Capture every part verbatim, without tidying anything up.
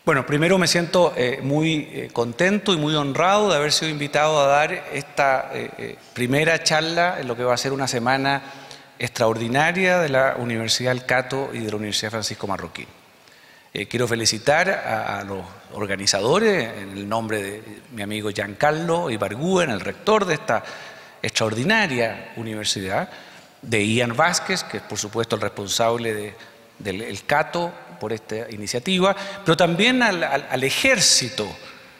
Bueno, primero me siento eh, muy eh, contento y muy honrado de haber sido invitado a dar esta eh, eh, primera charla en lo que va a ser una semana extraordinaria de la Universidad del Cato y de la Universidad Francisco Marroquín. Eh, quiero felicitar a, a los organizadores, en el nombre de mi amigo Giancarlo Ibargüen, el rector de esta extraordinaria universidad, de Ian Vázquez, que es por supuesto el responsable de, del el Cato por esta iniciativa, pero también al, al, al ejército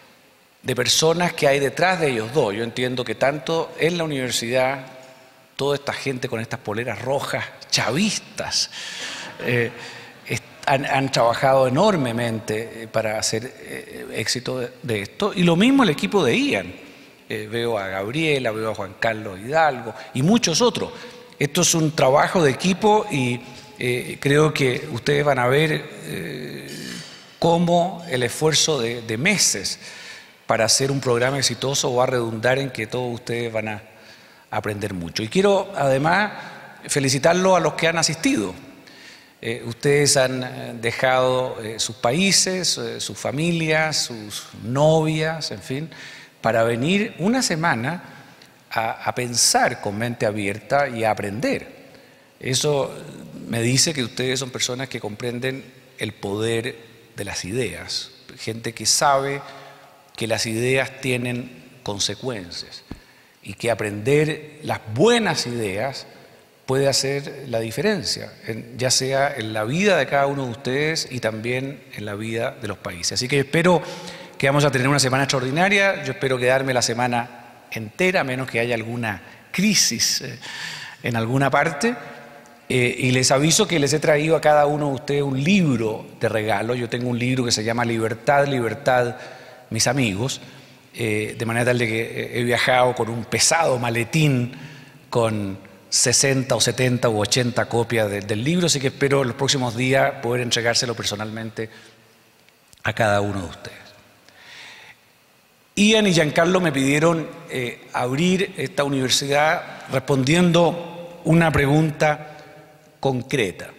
de personas que hay detrás de ellos dos. Yo entiendo que tanto en la universidad, toda esta gente con estas poleras rojas chavistas, eh, Han, han trabajado enormemente para hacer eh, éxito de, de esto, y lo mismo el equipo de Ian. Eh, veo a Gabriela, veo a Juan Carlos Hidalgo y muchos otros. Esto es un trabajo de equipo y eh, creo que ustedes van a ver eh, cómo el esfuerzo de, de meses para hacer un programa exitoso va a redundar en que todos ustedes van a aprender mucho. Y quiero además felicitarlos a los que han asistido. Eh, ustedes han dejado eh, sus países, eh, sus familias, sus novias, en fin, para venir una semana a, a pensar con mente abierta y a aprender. Eso me dice que ustedes son personas que comprenden el poder de las ideas, gente que sabe que las ideas tienen consecuencias y que aprender las buenas ideas puede hacer la diferencia, en, ya sea en la vida de cada uno de ustedes y también en la vida de los países. Así que espero que vamos a tener una semana extraordinaria. Yo espero quedarme la semana entera, a menos que haya alguna crisis eh, en alguna parte. Eh, y les aviso que les he traído a cada uno de ustedes un libro de regalo. Yo tengo un libro que se llama Libertad, Libertad, mis amigos, eh, de manera tal de que he viajado con un pesado maletín con sesenta o setenta u ochenta copias de, del libro, así que espero en los próximos días poder entregárselo personalmente a cada uno de ustedes. Ian y Giancarlo me pidieron eh, abrir esta universidad respondiendo una pregunta concreta.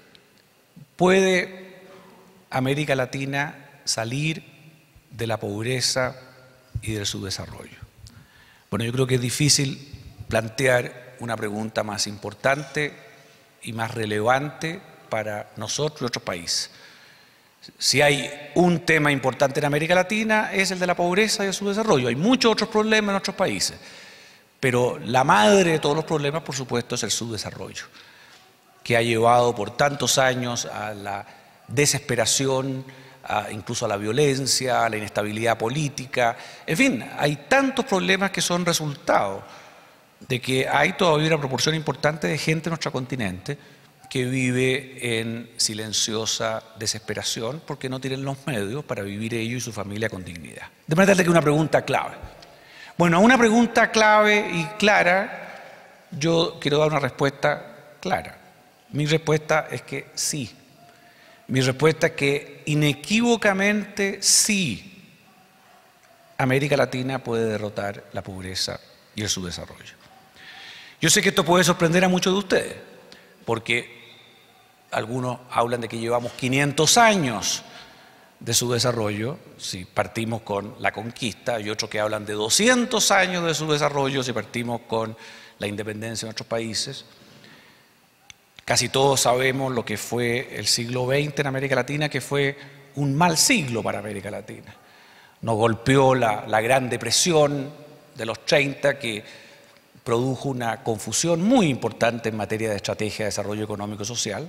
¿Puede América Latina salir de la pobreza y del subdesarrollo? Bueno, yo creo que es difícil plantear una pregunta más importante y más relevante para nosotros y otros países. Si hay un tema importante en América Latina es el de la pobreza y el subdesarrollo. Hay muchos otros problemas en otros países, pero la madre de todos los problemas, por supuesto, es el subdesarrollo, que ha llevado por tantos años a la desesperación, a, incluso a la violencia, a la inestabilidad política. En fin, hay tantos problemas que son resultado de que hay todavía una proporción importante de gente en nuestro continente que vive en silenciosa desesperación porque no tienen los medios para vivir ellos y su familia con dignidad. De manera tal que una pregunta clave. Bueno, a una pregunta clave y clara, yo quiero dar una respuesta clara. Mi respuesta es que sí. Mi respuesta es que inequívocamente sí, América Latina puede derrotar la pobreza y el subdesarrollo. Yo sé que esto puede sorprender a muchos de ustedes, porque algunos hablan de que llevamos quinientos años de subdesarrollo, si partimos con la conquista, y otros que hablan de doscientos años de subdesarrollo, si partimos con la independencia de nuestros países. Casi todos sabemos lo que fue el siglo veinte en América Latina, que fue un mal siglo para América Latina. Nos golpeó la, la Gran Depresión de los treinta, que produjo una confusión muy importante en materia de estrategia de desarrollo económico y social.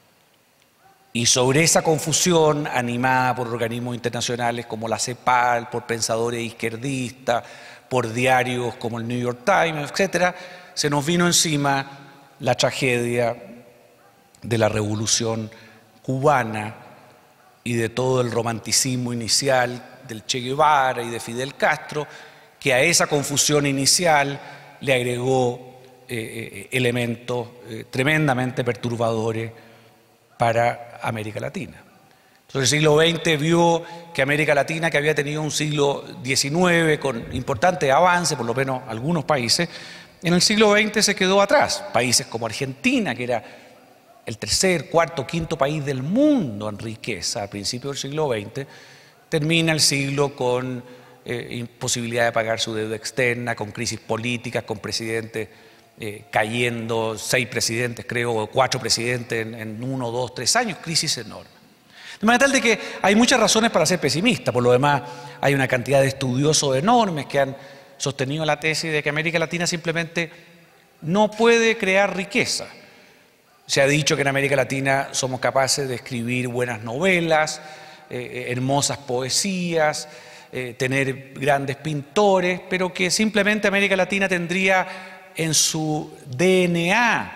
Y sobre esa confusión, animada por organismos internacionales como la CEPAL, por pensadores izquierdistas, por diarios como el New York Times, etcétera, se nos vino encima la tragedia de la Revolución Cubana y de todo el romanticismo inicial del Che Guevara y de Fidel Castro, que a esa confusión inicial le agregó eh, elementos eh, tremendamente perturbadores para América Latina. Entonces el siglo veinte vio que América Latina, que había tenido un siglo diecinueve con importantes avances, por lo menos algunos países, en el siglo veinte se quedó atrás. Países como Argentina, que era el tercer, cuarto, quinto país del mundo en riqueza a principios del siglo veinte, termina el siglo con eh, imposibilidad de pagar su deuda externa, con crisis políticas, con presidentes eh, cayendo, seis presidentes creo, o cuatro presidentes en, en uno, dos, tres años, crisis enorme. De manera tal de que hay muchas razones para ser pesimista. Por lo demás, hay una cantidad de estudiosos enormes que han sostenido la tesis de que América Latina simplemente no puede crear riqueza. Se ha dicho que en América Latina somos capaces de escribir buenas novelas, eh, hermosas poesías, eh, tener grandes pintores, pero que simplemente América Latina tendría en su D N A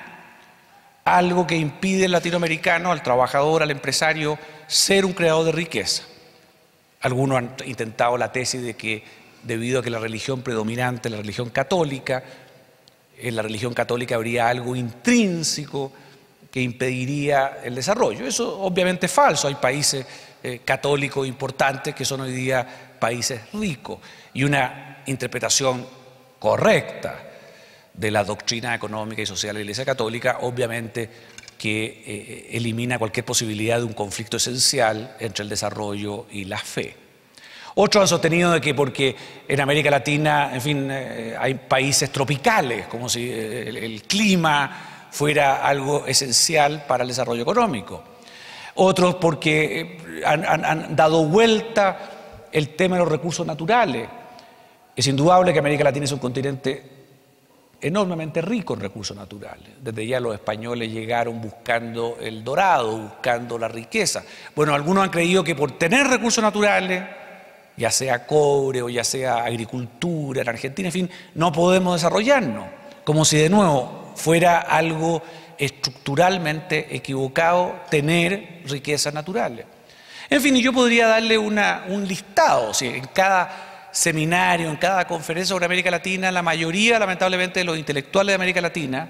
algo que impide al latinoamericano, al trabajador, al empresario, ser un creador de riqueza. Algunos han intentado la tesis de que debido a que la religión predominante es la religión católica, en la religión católica habría algo intrínseco que impediría el desarrollo. Eso obviamente es falso. Hay países eh, católicos importantes que son hoy día países ricos, y una interpretación correcta de la doctrina económica y social de la Iglesia Católica obviamente que eh, elimina cualquier posibilidad de un conflicto esencial entre el desarrollo y la fe. Otros han sostenido de que porque en América Latina, en fin, eh, hay países tropicales, como si eh, el, el clima fuera algo esencial para el desarrollo económico. Otros porque eh, han, han, han dado vuelta el tema de los recursos naturales. Es indudable que América Latina es un continente enormemente rico en recursos naturales. Desde ya los españoles llegaron buscando el dorado, buscando la riqueza. Bueno, algunos han creído que por tener recursos naturales, ya sea cobre o ya sea agricultura en Argentina, en fin, no podemos desarrollarnos, como si de nuevo fuera algo estructuralmente equivocado tener riquezas naturales. En fin, y yo podría darle una, un listado, o sea, en cada seminario, en cada conferencia sobre América Latina, la mayoría, lamentablemente, de los intelectuales de América Latina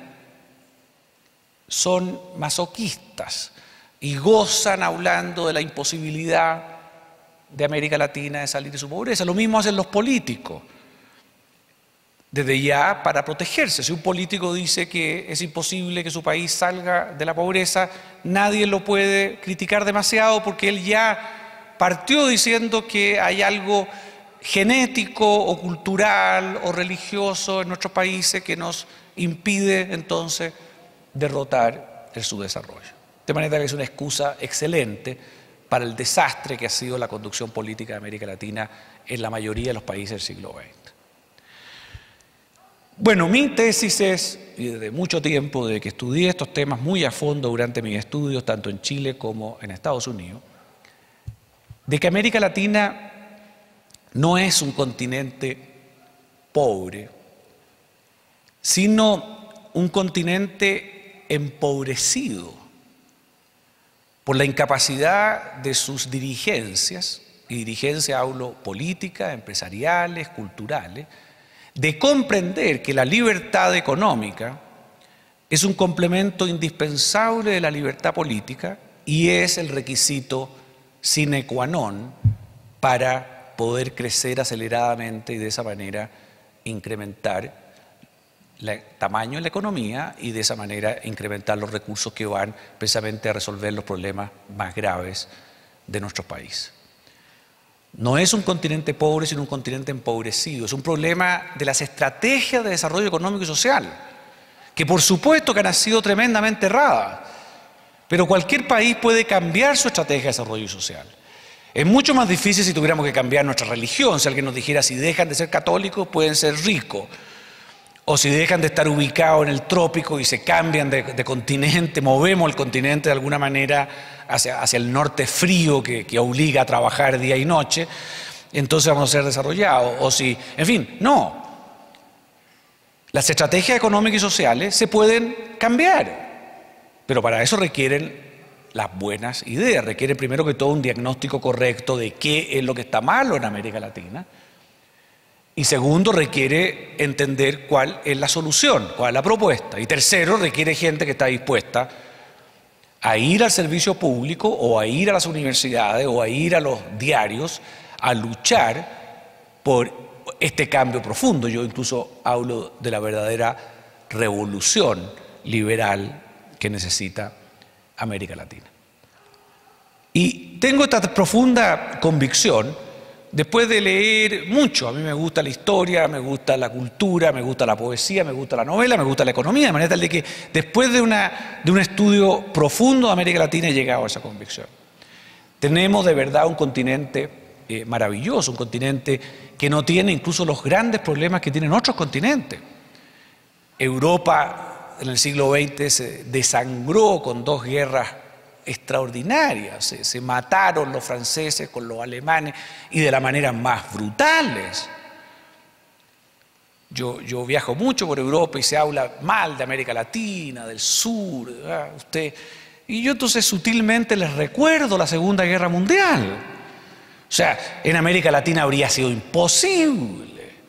son masoquistas y gozan hablando de la imposibilidad de América Latina de salir de su pobreza. Lo mismo hacen los políticos, desde ya para protegerse. Si un político dice que es imposible que su país salga de la pobreza, nadie lo puede criticar demasiado porque él ya partió diciendo que hay algo genético o cultural o religioso en nuestros países que nos impide entonces derrotar el subdesarrollo. De manera que es una excusa excelente para el desastre que ha sido la conducción política de América Latina en la mayoría de los países del siglo veinte. Bueno, mi tesis es, y desde mucho tiempo, de que estudié estos temas muy a fondo durante mis estudios, tanto en Chile como en Estados Unidos, de que América Latina no es un continente pobre, sino un continente empobrecido por la incapacidad de sus dirigencias, y dirigencias hablo políticas, empresariales, culturales, de comprender que la libertad económica es un complemento indispensable de la libertad política y es el requisito sine qua non para poder crecer aceleradamente y de esa manera incrementar el tamaño de la economía y de esa manera incrementar los recursos que van precisamente a resolver los problemas más graves de nuestro país. No es un continente pobre, sino un continente empobrecido. Es un problema de las estrategias de desarrollo económico y social, que por supuesto que han sido tremendamente erradas, pero cualquier país puede cambiar su estrategia de desarrollo social. Es mucho más difícil si tuviéramos que cambiar nuestra religión. Si alguien nos dijera si dejan de ser católicos pueden ser ricos, o si dejan de estar ubicados en el trópico y se cambian de, de continente, movemos el continente de alguna manera hacia, hacia el norte frío que, que obliga a trabajar día y noche, entonces vamos a ser desarrollados. O si, en fin, no. Las estrategias económicas y sociales se pueden cambiar, pero para eso requieren las buenas ideas, requieren primero que todo un diagnóstico correcto de qué es lo que está malo en América Latina. Y segundo, requiere entender cuál es la solución, cuál es la propuesta. Y tercero, requiere gente que está dispuesta a ir al servicio público o a ir a las universidades o a ir a los diarios a luchar por este cambio profundo. Yo incluso hablo de la verdadera revolución liberal que necesita América Latina. Y tengo esta profunda convicción después de leer mucho. A mí me gusta la historia, me gusta la cultura, me gusta la poesía, me gusta la novela, me gusta la economía, de manera tal de que después de, una, de un estudio profundo de América Latina he llegado a esa convicción. Tenemos de verdad un continente eh, maravilloso, un continente que no tiene incluso los grandes problemas que tienen otros continentes. Europa en el siglo veinte se desangró con dos guerras extraordinarias, se, se mataron los franceses con los alemanes y de la manera más brutales. Yo, yo viajo mucho por Europa y se habla mal de América Latina, del sur, ¿verdad? Usted, y yo entonces sutilmente les recuerdo la Segunda Guerra Mundial. O sea, en América Latina habría sido imposible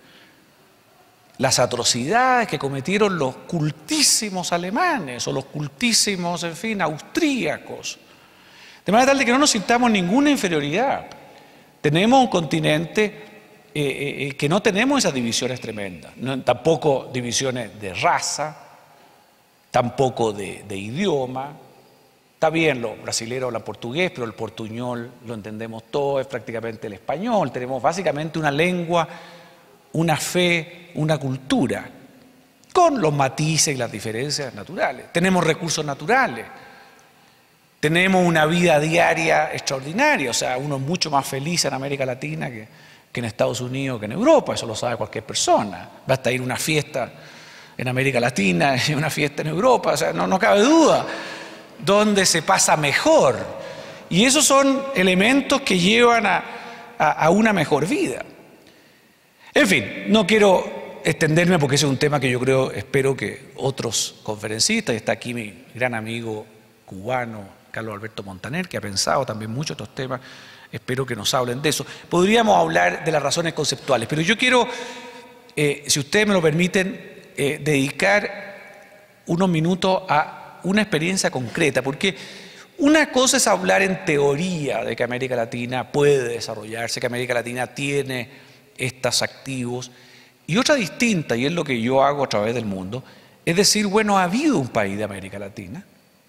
las atrocidades que cometieron los cultísimos alemanes o los cultísimos, en fin, austríacos. De manera tal de que no nos sintamos ninguna inferioridad. Tenemos un continente eh, eh, que no tenemos esas divisiones tremendas, no, tampoco divisiones de raza, tampoco de, de idioma. Está bien, los brasileños hablan portugués, pero el portuñol lo entendemos todo, es prácticamente el español. Tenemos básicamente una lengua, una fe, una cultura, con los matices y las diferencias naturales. Tenemos recursos naturales, tenemos una vida diaria extraordinaria, o sea, uno es mucho más feliz en América Latina que, que en Estados Unidos, que en Europa, eso lo sabe cualquier persona. Basta ir a una fiesta en América Latina y una fiesta en Europa, o sea, no, no cabe duda, donde se pasa mejor. Y esos son elementos que llevan a, a, a una mejor vida. En fin, no quiero extenderme porque ese es un tema que yo creo, espero que otros conferencistas, y está aquí mi gran amigo cubano, Carlos Alberto Montaner, que ha pensado también mucho estos temas, espero que nos hablen de eso. Podríamos hablar de las razones conceptuales, pero yo quiero, eh, si ustedes me lo permiten, eh, dedicar unos minutos a una experiencia concreta, porque una cosa es hablar en teoría de que América Latina puede desarrollarse, que América Latina tiene estos activos, y otra distinta, y es lo que yo hago a través del mundo, es decir, bueno, ha habido un país de América Latina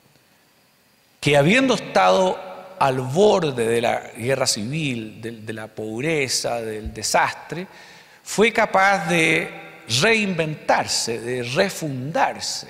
que, habiendo estado al borde de la guerra civil, de, de la pobreza, del desastre, fue capaz de reinventarse, de refundarse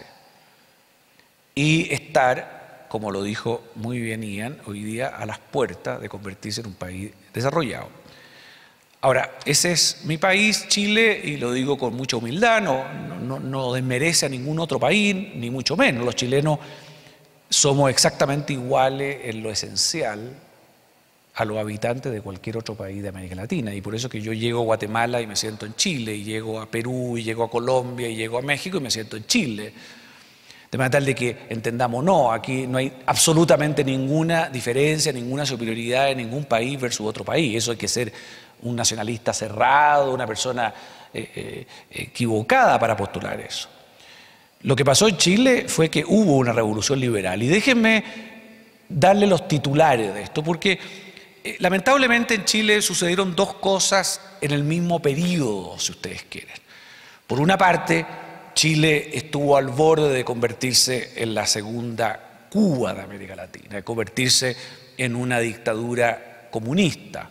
y estar, como lo dijo muy bien Ian, hoy día a las puertas de convertirse en un país desarrollado. Ahora, ese es mi país, Chile, y lo digo con mucha humildad, no, no, no desmerece a ningún otro país, ni mucho menos. Los chilenos somos exactamente iguales en lo esencial a los habitantes de cualquier otro país de América Latina, y por eso que yo llego a Guatemala y me siento en Chile, y llego a Perú y llego a Colombia y llego a México y me siento en Chile. De manera tal de que entendamos, no, aquí no hay absolutamente ninguna diferencia, ninguna superioridad de ningún país versus otro país. Eso hay que ser un nacionalista cerrado, una persona eh, eh, equivocada para postular eso. Lo que pasó en Chile fue que hubo una revolución liberal, y déjenme darle los titulares de esto, porque eh, lamentablemente en Chile sucedieron dos cosas en el mismo periodo, si ustedes quieren. Por una parte, Chile estuvo al borde de convertirse en la segunda Cuba de América Latina, de convertirse en una dictadura comunista,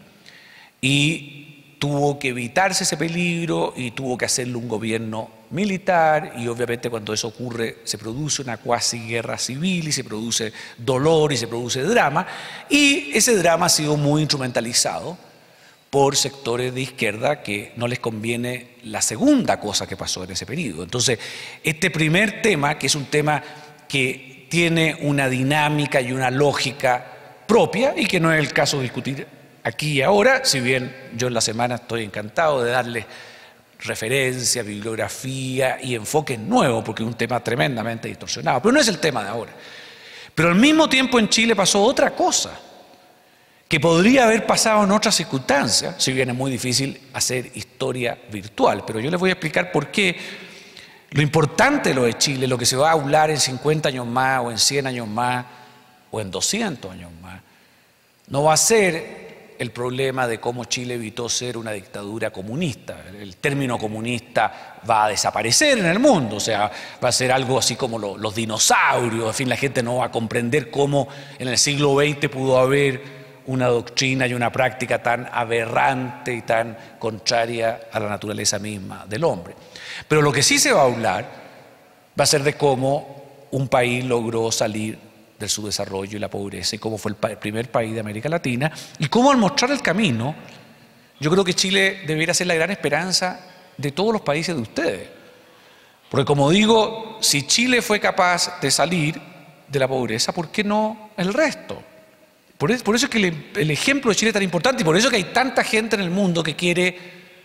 y tuvo que evitarse ese peligro y tuvo que hacerle un gobierno militar, y obviamente cuando eso ocurre se produce una cuasi guerra civil y se produce dolor y se produce drama, y ese drama ha sido muy instrumentalizado por sectores de izquierda que no les conviene la segunda cosa que pasó en ese periodo. Entonces, este primer tema, que es un tema que tiene una dinámica y una lógica propia y que no es el caso de discutir aquí y ahora, si bien yo en la semana estoy encantado de darles referencia, bibliografía y enfoques nuevos, porque es un tema tremendamente distorsionado, pero no es el tema de ahora. Pero al mismo tiempo en Chile pasó otra cosa, que podría haber pasado en otras circunstancias, si bien es muy difícil hacer historia virtual, pero yo les voy a explicar por qué lo importante de lo de Chile, lo que se va a hablar en cincuenta años más, o en cien años más, o en doscientos años más, no va a ser el problema de cómo Chile evitó ser una dictadura comunista. El término comunista va a desaparecer en el mundo, o sea, va a ser algo así como lo, los dinosaurios, en fin, la gente no va a comprender cómo en el siglo veinte pudo haber una doctrina y una práctica tan aberrante y tan contraria a la naturaleza misma del hombre. Pero lo que sí se va a hablar va a ser de cómo un país logró salir del subdesarrollo y la pobreza y cómo fue el primer país de América Latina y cómo al mostrar el camino, yo creo que Chile debería ser la gran esperanza de todos los países de ustedes. Porque como digo, si Chile fue capaz de salir de la pobreza, ¿por qué no el resto? Por eso, por eso es que el, el ejemplo de Chile es tan importante y por eso es que hay tanta gente en el mundo que quiere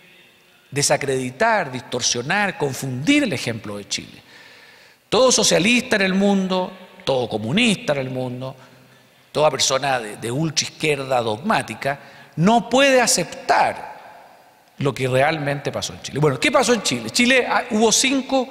desacreditar, distorsionar, confundir el ejemplo de Chile. Todo socialista en el mundo, todo comunista en el mundo, toda persona de, de ultra izquierda dogmática, no puede aceptar lo que realmente pasó en Chile. Bueno, ¿qué pasó en Chile? Chile ah, hubo cinco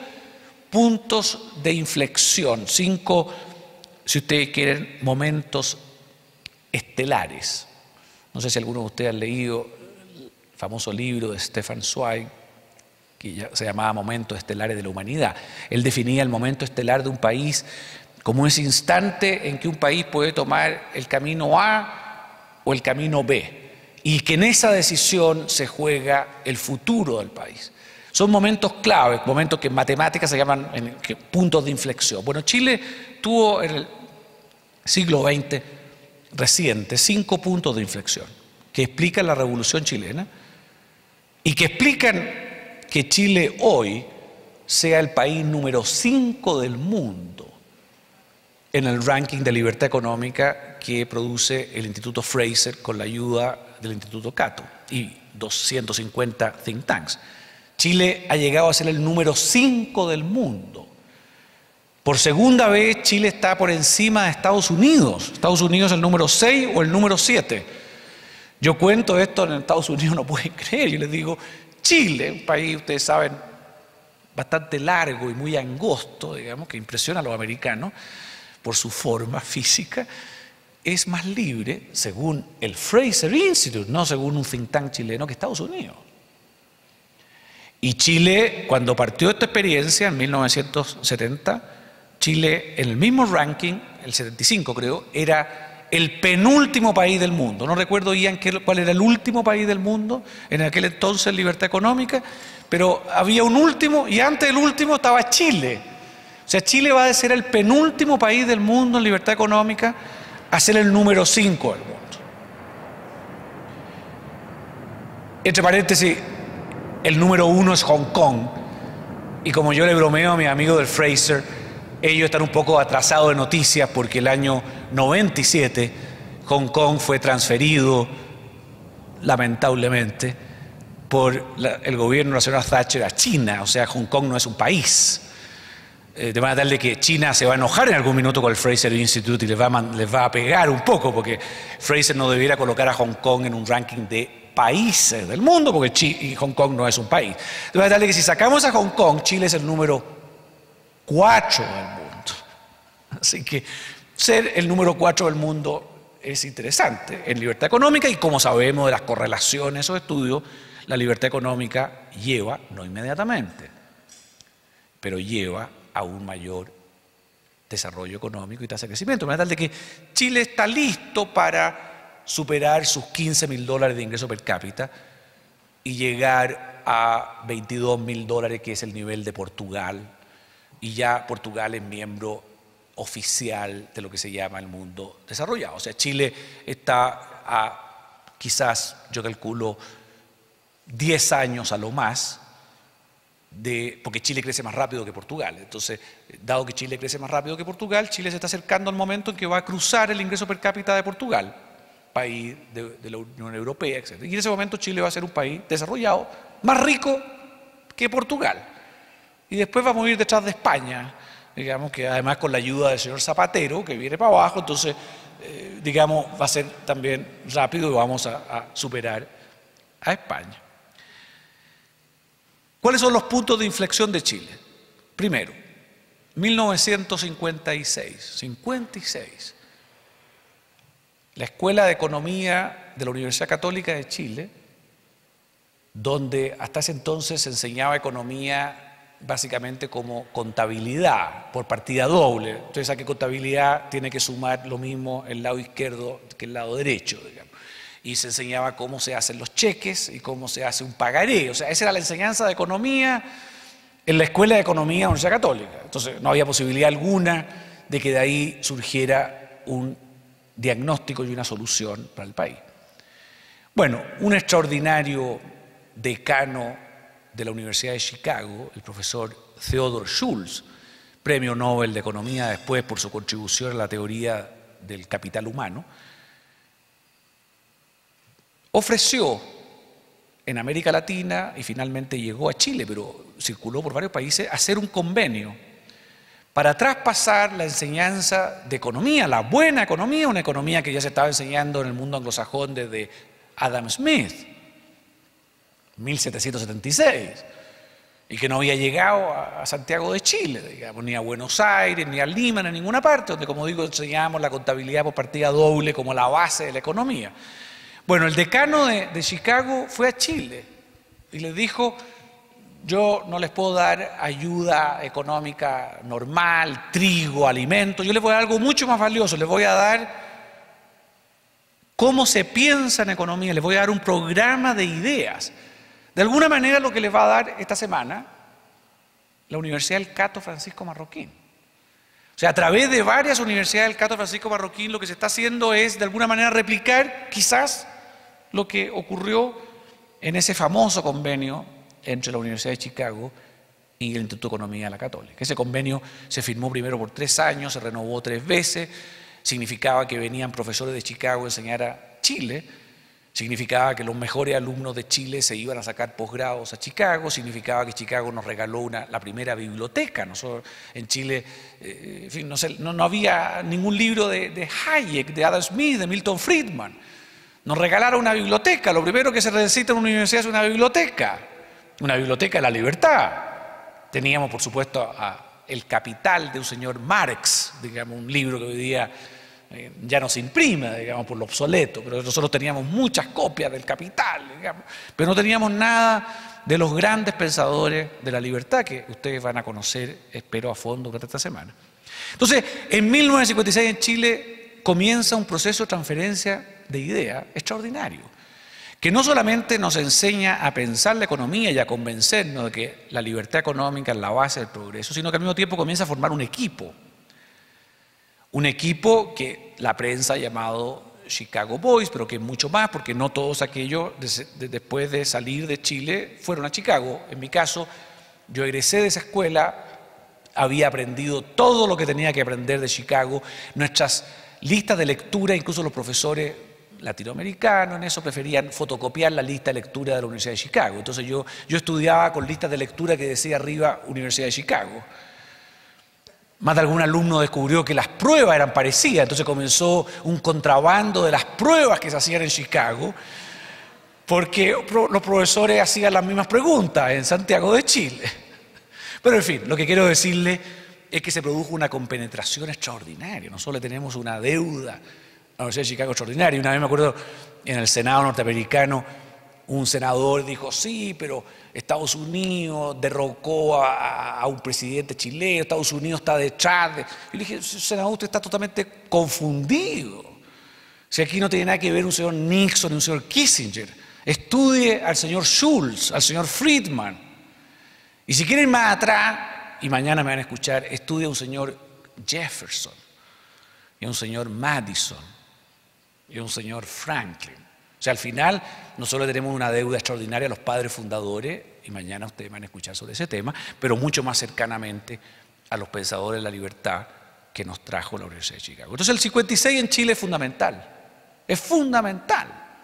puntos de inflexión, cinco, si ustedes quieren, momentos estelares. No sé si alguno de ustedes han leído el famoso libro de Stefan Zweig, que ya se llamaba Momentos Estelares de la Humanidad. Él definía el momento estelar de un país como ese instante en que un país puede tomar el camino A o el camino B, y que en esa decisión se juega el futuro del país. Son momentos clave, momentos que en matemáticas se llaman en, que, puntos de inflexión. Bueno, Chile tuvo en el siglo veinte reciente cinco puntos de inflexión que explican la revolución chilena y que explican que Chile hoy sea el país número cinco del mundo en el ranking de libertad económica que produce el Instituto Fraser con la ayuda del Instituto Cato y doscientos cincuenta think tanks. Chile ha llegado a ser el número cinco del mundo. Por segunda vez Chile está por encima de Estados Unidos. Estados Unidos es el número seis o el número siete. Yo cuento esto en Estados Unidos, no pueden creer. Yo les digo, Chile, un país, ustedes saben, bastante largo y muy angosto, digamos, que impresiona a los americanos por su forma física, es más libre, según el Fraser Institute, no según un think tank chileno, que Estados Unidos. Y Chile, cuando partió esta experiencia en mil novecientos setenta, Chile en el mismo ranking, el setenta y cinco creo, era el penúltimo país del mundo. No recuerdo, Ian, cuál era el último país del mundo en aquel entonces en libertad económica, pero había un último y antes del último estaba Chile. O sea, Chile va a ser el penúltimo país del mundo en libertad económica a ser el número cinco del mundo. Entre paréntesis, el número uno es Hong Kong. Y como yo le bromeo a mis amigos del Fraser, ellos están un poco atrasados de noticias porque el año noventa y siete Hong Kong fue transferido, lamentablemente, por la, el gobierno de la señora Thatcher a China. O sea, Hong Kong no es un país. De manera tal de que China se va a enojar en algún minuto con el Fraser Institute y les va, a, les va a pegar un poco, porque Fraser no debiera colocar a Hong Kong en un ranking de países del mundo, porque Chile, Hong Kong no es un país. De manera tal de que si sacamos a Hong Kong, Chile es el número cuatro del mundo. Así que ser el número cuatro del mundo es interesante en libertad económica, y como sabemos de las correlaciones o estudios, la libertad económica lleva, no inmediatamente, pero lleva a un mayor desarrollo económico y tasa de crecimiento. De manera tal de que Chile está listo para superar sus quince mil dólares de ingreso per cápita y llegar a veintidós mil dólares, que es el nivel de Portugal, y ya Portugal es miembro oficial de lo que se llama el mundo desarrollado. O sea, Chile está a quizás, yo calculo, diez años a lo más, De, porque Chile crece más rápido que Portugal. Entonces, dado que Chile crece más rápido que Portugal, Chile se está acercando al momento en que va a cruzar el ingreso per cápita de Portugal, país de, de la Unión Europea, etcétera. Y en ese momento Chile va a ser un país desarrollado, más rico que Portugal. Y después vamos a ir detrás de España, digamos, que además con la ayuda del señor Zapatero, que viene para abajo, entonces, eh, digamos, va a ser también rápido y vamos a, a superar a España. ¿Cuáles son los puntos de inflexión de Chile? Primero, mil novecientos cincuenta y seis, cincuenta y seis. La Escuela de Economía de la Universidad Católica de Chile, donde hasta ese entonces se enseñaba economía básicamente como contabilidad por partida doble. Entonces, ¿a qué contabilidad tiene que sumar lo mismo el lado izquierdo que el lado derecho, digamos? Y se enseñaba cómo se hacen los cheques y cómo se hace un pagaré. O sea, esa era la enseñanza de economía en la Escuela de Economía de la Universidad Católica. Entonces, no había posibilidad alguna de que de ahí surgiera un diagnóstico y una solución para el país. Bueno, un extraordinario decano de la Universidad de Chicago, el profesor Theodore Schultz, premio Nobel de Economía después por su contribución a la teoría del capital humano, ofreció en América Latina y finalmente llegó a Chile, pero circuló por varios países, hacer un convenio para traspasar la enseñanza de economía, la buena economía, una economía que ya se estaba enseñando en el mundo anglosajón desde Adam Smith, mil setecientos setenta y seis, y que no había llegado a Santiago de Chile, digamos, ni a Buenos Aires, ni a Lima, ni a ninguna parte, donde, como digo, enseñábamos la contabilidad por partida doble como la base de la economía. Bueno, el decano de, de Chicago fue a Chile y les dijo: yo no les puedo dar ayuda económica normal, trigo, alimentos, yo les voy a dar algo mucho más valioso, les voy a dar cómo se piensa en economía, les voy a dar un programa de ideas. De alguna manera lo que les va a dar esta semana la Universidad del Cato Francisco Marroquín. O sea, a través de varias universidades del Cato Francisco Marroquín lo que se está haciendo es de alguna manera replicar quizás lo que ocurrió en ese famoso convenio entre la Universidad de Chicago y el Instituto de Economía de la Católica. Ese convenio se firmó primero por tres años, se renovó tres veces, significaba que venían profesores de Chicago a enseñar a Chile, significaba que los mejores alumnos de Chile se iban a sacar posgrados a Chicago, significaba que Chicago nos regaló una, la primera biblioteca. Nosotros en Chile, eh, en fin, no, sé, no, no había ningún libro de, de Hayek, de Adam Smith, de Milton Friedman. Nos regalaron una biblioteca. Lo primero que se necesita en una universidad es una biblioteca, una biblioteca de la libertad. Teníamos, por supuesto, a El Capital de un señor Marx, digamos, un libro que hoy día Eh, ya no se imprime, digamos, por lo obsoleto, pero nosotros teníamos muchas copias del Capital, digamos, pero no teníamos nada de los grandes pensadores de la libertad que ustedes van a conocer, espero, a fondo durante esta semana. Entonces, en mil novecientos cincuenta y seis en Chile comienza un proceso de transferencia de ideas extraordinario, que no solamente nos enseña a pensar la economía y a convencernos de que la libertad económica es la base del progreso, sino que al mismo tiempo comienza a formar un equipo. Un equipo que la prensa ha llamado Chicago Boys, pero que es mucho más, porque no todos aquellos de, de, después de salir de Chile fueron a Chicago. En mi caso, yo egresé de esa escuela, había aprendido todo lo que tenía que aprender de Chicago. Nuestras listas de lectura, incluso los profesores latinoamericanos en eso preferían fotocopiar la lista de lectura de la Universidad de Chicago. Entonces yo, yo estudiaba con listas de lectura que decía arriba Universidad de Chicago. Más de algún alumno descubrió que las pruebas eran parecidas, entonces comenzó un contrabando de las pruebas que se hacían en Chicago, porque los profesores hacían las mismas preguntas en Santiago de Chile. Pero en fin, lo que quiero decirle es que se produjo una compenetración extraordinaria. Nosotros tenemos una deuda a la Universidad de Chicago extraordinaria. Una vez me acuerdo en el Senado norteamericano, un senador dijo: sí, pero Estados Unidos derrocó a, a un presidente chileno, Estados Unidos está detrás de... Yo le dije: senador, usted está totalmente confundido. Si aquí no tiene nada que ver un señor Nixon y un señor Kissinger. Estudie al señor Schultz, al señor Friedman. Y si quieren ir más atrás, y mañana me van a escuchar, estudie a un señor Jefferson, y a un señor Madison, y a un señor Franklin. O sea, al final nosotros tenemos una deuda extraordinaria a los padres fundadores, y mañana ustedes van a escuchar sobre ese tema, pero mucho más cercanamente a los pensadores de la libertad que nos trajo la Universidad de Chicago. Entonces el cincuenta y seis en Chile es fundamental, es fundamental.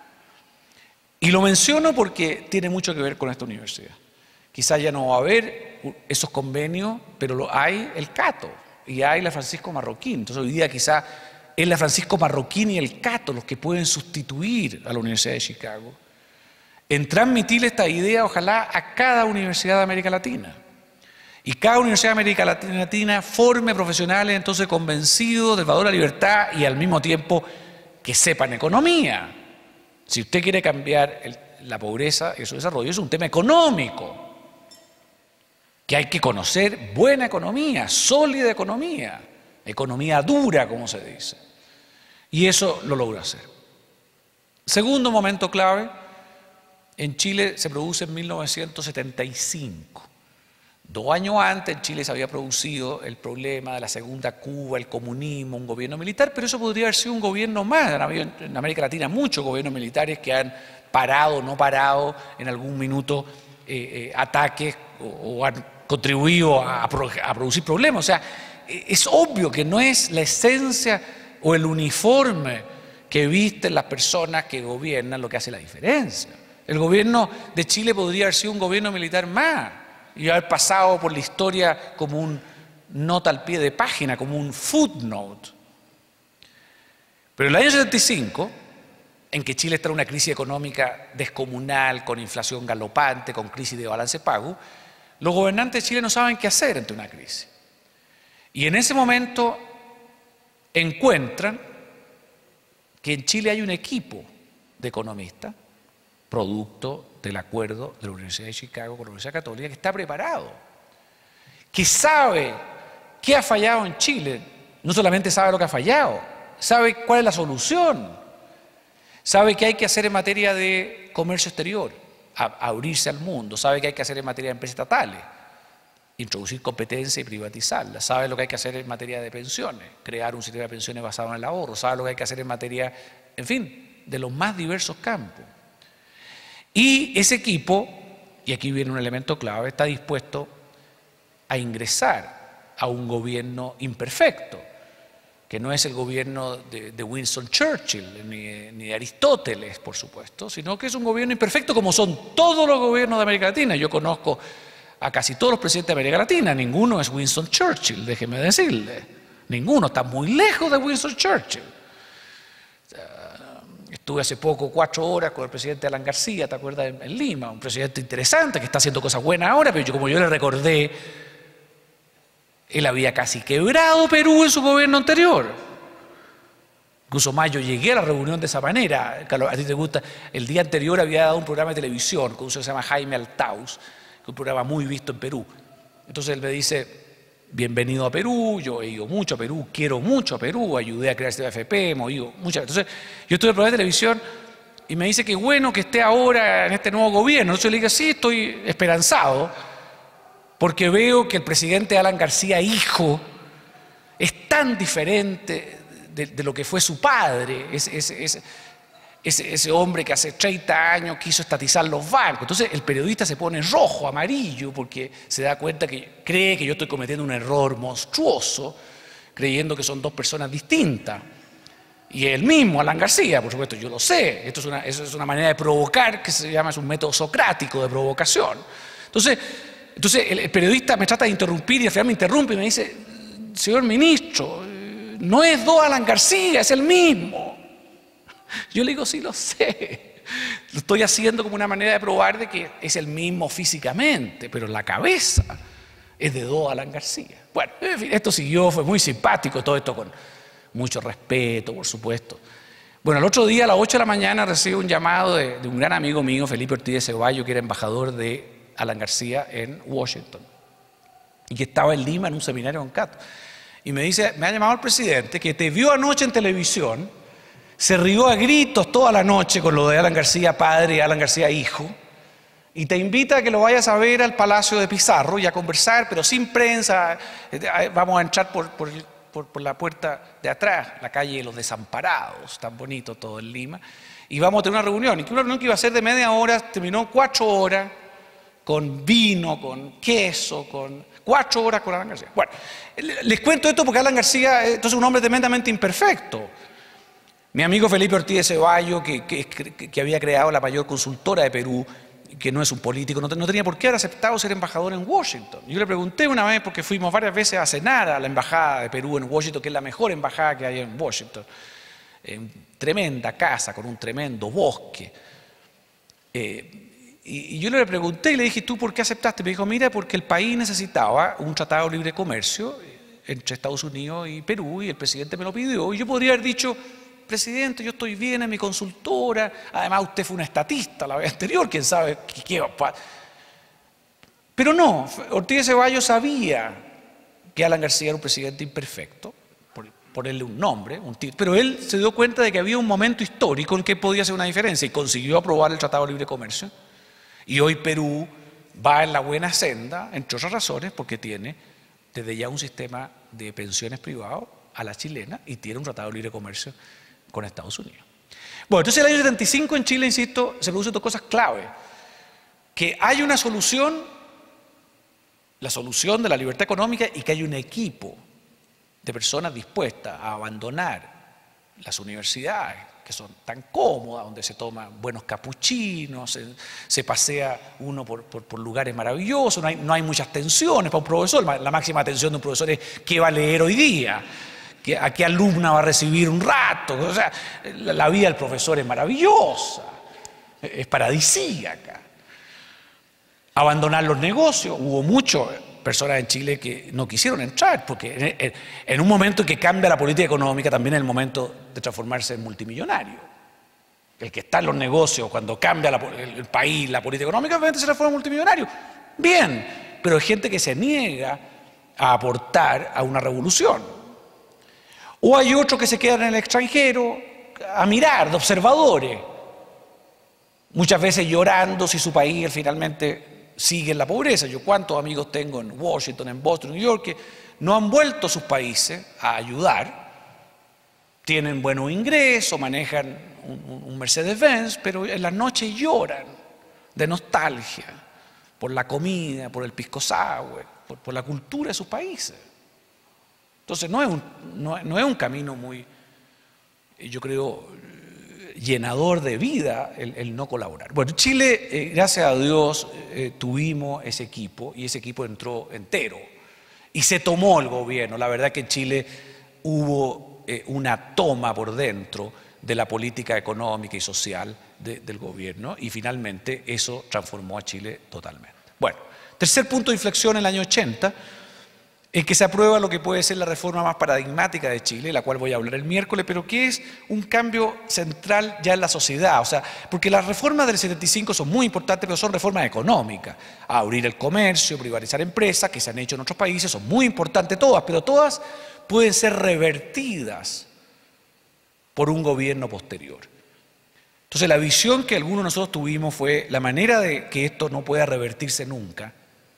Y lo menciono porque tiene mucho que ver con esta universidad. Quizás ya no va a haber esos convenios, pero lo, hay el Cato y hay la Francisco Marroquín. Entonces hoy día quizás es la Francisco Marroquín y el Cato los que pueden sustituir a la Universidad de Chicago en transmitirle esta idea, ojalá, a cada universidad de América Latina. Y cada universidad de América Latina forme profesionales entonces convencidos del valor de la libertad y al mismo tiempo que sepan economía. Si usted quiere cambiar el, la pobreza y su desarrollo, es un tema económico, que hay que conocer buena economía, sólida economía, economía dura, como se dice. Y eso lo logró hacer. Segundo momento clave, en Chile se produce en mil novecientos setenta y cinco. Dos años antes en Chile se había producido el problema de la segunda Cuba, el comunismo, un gobierno militar, pero eso podría haber sido un gobierno más. Han habido en América Latina muchos gobiernos militares que han parado, no parado, en algún minuto eh, eh, ataques o, o han contribuido a, a producir problemas. O sea, es obvio que no es la esencia o el uniforme que visten las personas que gobiernan lo que hace la diferencia. El gobierno de Chile podría haber sido un gobierno militar más y haber pasado por la historia como un nota al pie de página, como un footnote. Pero en el año setenta y cinco, en que Chile está en una crisis económica descomunal, con inflación galopante, con crisis de balance de pago, los gobernantes de Chile no saben qué hacer ante una crisis. Y en ese momento encuentran que en Chile hay un equipo de economistas, producto del acuerdo de la Universidad de Chicago con la Universidad Católica, que está preparado, que sabe qué ha fallado en Chile, no solamente sabe lo que ha fallado, sabe cuál es la solución, sabe qué hay que hacer en materia de comercio exterior, a, a abrirse al mundo, sabe qué hay que hacer en materia de empresas estatales, introducir competencia y privatizarla, sabe lo que hay que hacer en materia de pensiones, crear un sistema de pensiones basado en el ahorro, sabe lo que hay que hacer en materia, en fin, de los más diversos campos. Y ese equipo, y aquí viene un elemento clave, está dispuesto a ingresar a un gobierno imperfecto, que no es el gobierno de, de Winston Churchill, ni, ni de Aristóteles, por supuesto, sino que es un gobierno imperfecto como son todos los gobiernos de América Latina. Yo conozco a casi todos los presidentes de América Latina, ninguno es Winston Churchill, déjeme decirle, ninguno, está muy lejos de Winston Churchill. Estuve hace poco cuatro horas con el presidente Alan García, ¿te acuerdas? En, en Lima, un presidente interesante que está haciendo cosas buenas ahora, pero yo, como yo le recordé, él había casi quebrado Perú en su gobierno anterior. Incluso más, yo llegué a la reunión de esa manera. Carlos, a ti te gusta, el día anterior había dado un programa de televisión con un señor que se llama Jaime Altaus, que es un programa muy visto en Perú. Entonces él me dice: bienvenido a Perú, yo he ido mucho a Perú, quiero mucho a Perú, ayudé a crear este A F P, hemos ido muchas veces. Entonces, yo estuve en el programa de televisión y me dice que bueno que esté ahora en este nuevo gobierno. Entonces yo le dije: sí, estoy esperanzado, porque veo que el presidente Alan García, hijo, es tan diferente de, de lo que fue su padre, es, es, es, ese, ese hombre que hace treinta años quiso estatizar los bancos. Entonces el periodista se pone rojo, amarillo, porque se da cuenta que cree que yo estoy cometiendo un error monstruoso, creyendo que son dos personas distintas. Y él mismo, Alan García, por supuesto, yo lo sé. Esto es una, eso es una manera de provocar que se llama, es un método socrático de provocación. Entonces, entonces el, el periodista me trata de interrumpir y al final me interrumpe y me dice: señor ministro, no es dos Alan García, es el mismo. Yo le digo: sí, lo sé. Lo estoy haciendo como una manera de probar de que es el mismo físicamente, pero la cabeza es de dos Alan García. Bueno, en fin, esto siguió, fue muy simpático, todo esto con mucho respeto, por supuesto. Bueno, el otro día a las ocho de la mañana recibo un llamado de, de un gran amigo mío, Felipe Ortiz de Ceballos, que era embajador de Alan García en Washington y que estaba en Lima en un seminario con Cato. Y me dice: me ha llamado el presidente, que te vio anoche en televisión, se rió a gritos toda la noche con lo de Alan García padre y Alan García hijo, y te invita a que lo vayas a ver al Palacio de Pizarro y a conversar, pero sin prensa. Vamos a entrar por, por, por, por la puerta de atrás, la calle de los Desamparados, tan bonito todo en Lima, y vamos a tener una reunión, y que una reunión que iba a ser de media hora, terminó cuatro horas, con vino, con queso, con cuatro horas con Alan García. Bueno, les cuento esto porque Alan García entonces, es un hombre tremendamente imperfecto. Mi amigo Felipe Ortiz de Ceballos, que, que, que había creado la mayor consultora de Perú, que no es un político, no, no tenía por qué haber aceptado ser embajador en Washington. Yo le pregunté una vez, porque fuimos varias veces a cenar a la embajada de Perú en Washington, que es la mejor embajada que hay en Washington, en tremenda casa con un tremendo bosque. Eh, y, y yo le pregunté y le dije: ¿tú por qué aceptaste? Me dijo: mira, porque el país necesitaba un tratado de libre comercio entre Estados Unidos y Perú, y el presidente me lo pidió, y yo podría haber dicho: presidente, yo estoy bien en mi consultora, además usted fue un estatista la vez anterior, quién sabe qué, qué va a pasar. Pero no, Ortiz de Ceballos sabía que Alan García era un presidente imperfecto, por ponerle un nombre, un título, pero él se dio cuenta de que había un momento histórico en que podía hacer una diferencia y consiguió aprobar el Tratado de Libre Comercio. Y hoy Perú va en la buena senda, entre otras razones, porque tiene desde ya un sistema de pensiones privado a la chilena y tiene un Tratado de Libre Comercio con Estados Unidos. Bueno, entonces el año setenta y cinco en Chile, insisto, se producen dos cosas clave. Que hay una solución, la solución de la libertad económica, y que hay un equipo de personas dispuestas a abandonar las universidades, que son tan cómodas, donde se toman buenos capuchinos, se, se pasea uno por, por, por lugares maravillosos, no hay, no hay muchas tensiones para un profesor. La máxima tensión de un profesor es qué va a leer hoy día, qué, a qué alumna va a recibir un rato. O sea, la, la vida del profesor es maravillosa, es paradisíaca. Abandonar los negocios, hubo muchas personas en Chile que no quisieron entrar, porque en, en un momento en que cambia la política económica, también es el momento de transformarse en multimillonario. El que está en los negocios, cuando cambia la, el país, la política económica, obviamente se transforma en multimillonario. Bien, pero hay gente que se niega a aportar a una revolución. O hay otros que se quedan en el extranjero a mirar, de observadores, muchas veces llorando si su país finalmente sigue en la pobreza. Yo cuántos amigos tengo en Washington, en Boston, en New York, que no han vuelto a sus países a ayudar, tienen buenos ingresos, manejan un, un Mercedes-Benz, pero en las noches lloran de nostalgia por la comida, por el pisco sour, por, por la cultura de sus países. Entonces no es un, no, no es un camino muy, yo creo, llenador de vida el, el no colaborar. Bueno, Chile, eh, gracias a Dios, eh, tuvimos ese equipo y ese equipo entró entero y se tomó el gobierno. La verdad que en Chile hubo eh, una toma por dentro de la política económica y social de, del gobierno y finalmente eso transformó a Chile totalmente. Bueno, tercer punto de inflexión en el año ochenta, en que se aprueba lo que puede ser la reforma más paradigmática de Chile, la cual voy a hablar el miércoles, pero que es un cambio central ya en la sociedad. O sea, porque las reformas del setenta y cinco son muy importantes, pero son reformas económicas. Abrir el comercio, privatizar empresas, que se han hecho en otros países, son muy importantes todas, pero todas pueden ser revertidas por un gobierno posterior. Entonces la visión que algunos de nosotros tuvimos fue la manera de que esto no pueda revertirse nunca,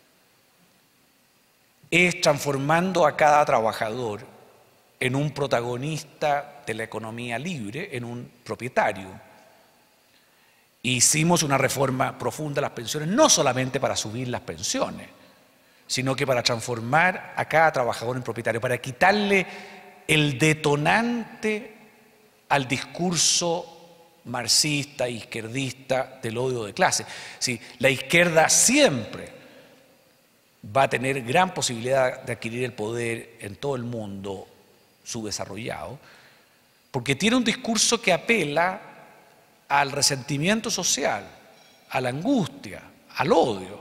es transformando a cada trabajador en un protagonista de la economía libre, en un propietario. Hicimos una reforma profunda de las pensiones, no solamente para subir las pensiones, sino que para transformar a cada trabajador en propietario, para quitarle el detonante al discurso marxista e izquierdista del odio de clase. Sí, la izquierda siempre va a tener gran posibilidad de adquirir el poder en todo el mundo subdesarrollado, porque tiene un discurso que apela al resentimiento social, a la angustia, al odio.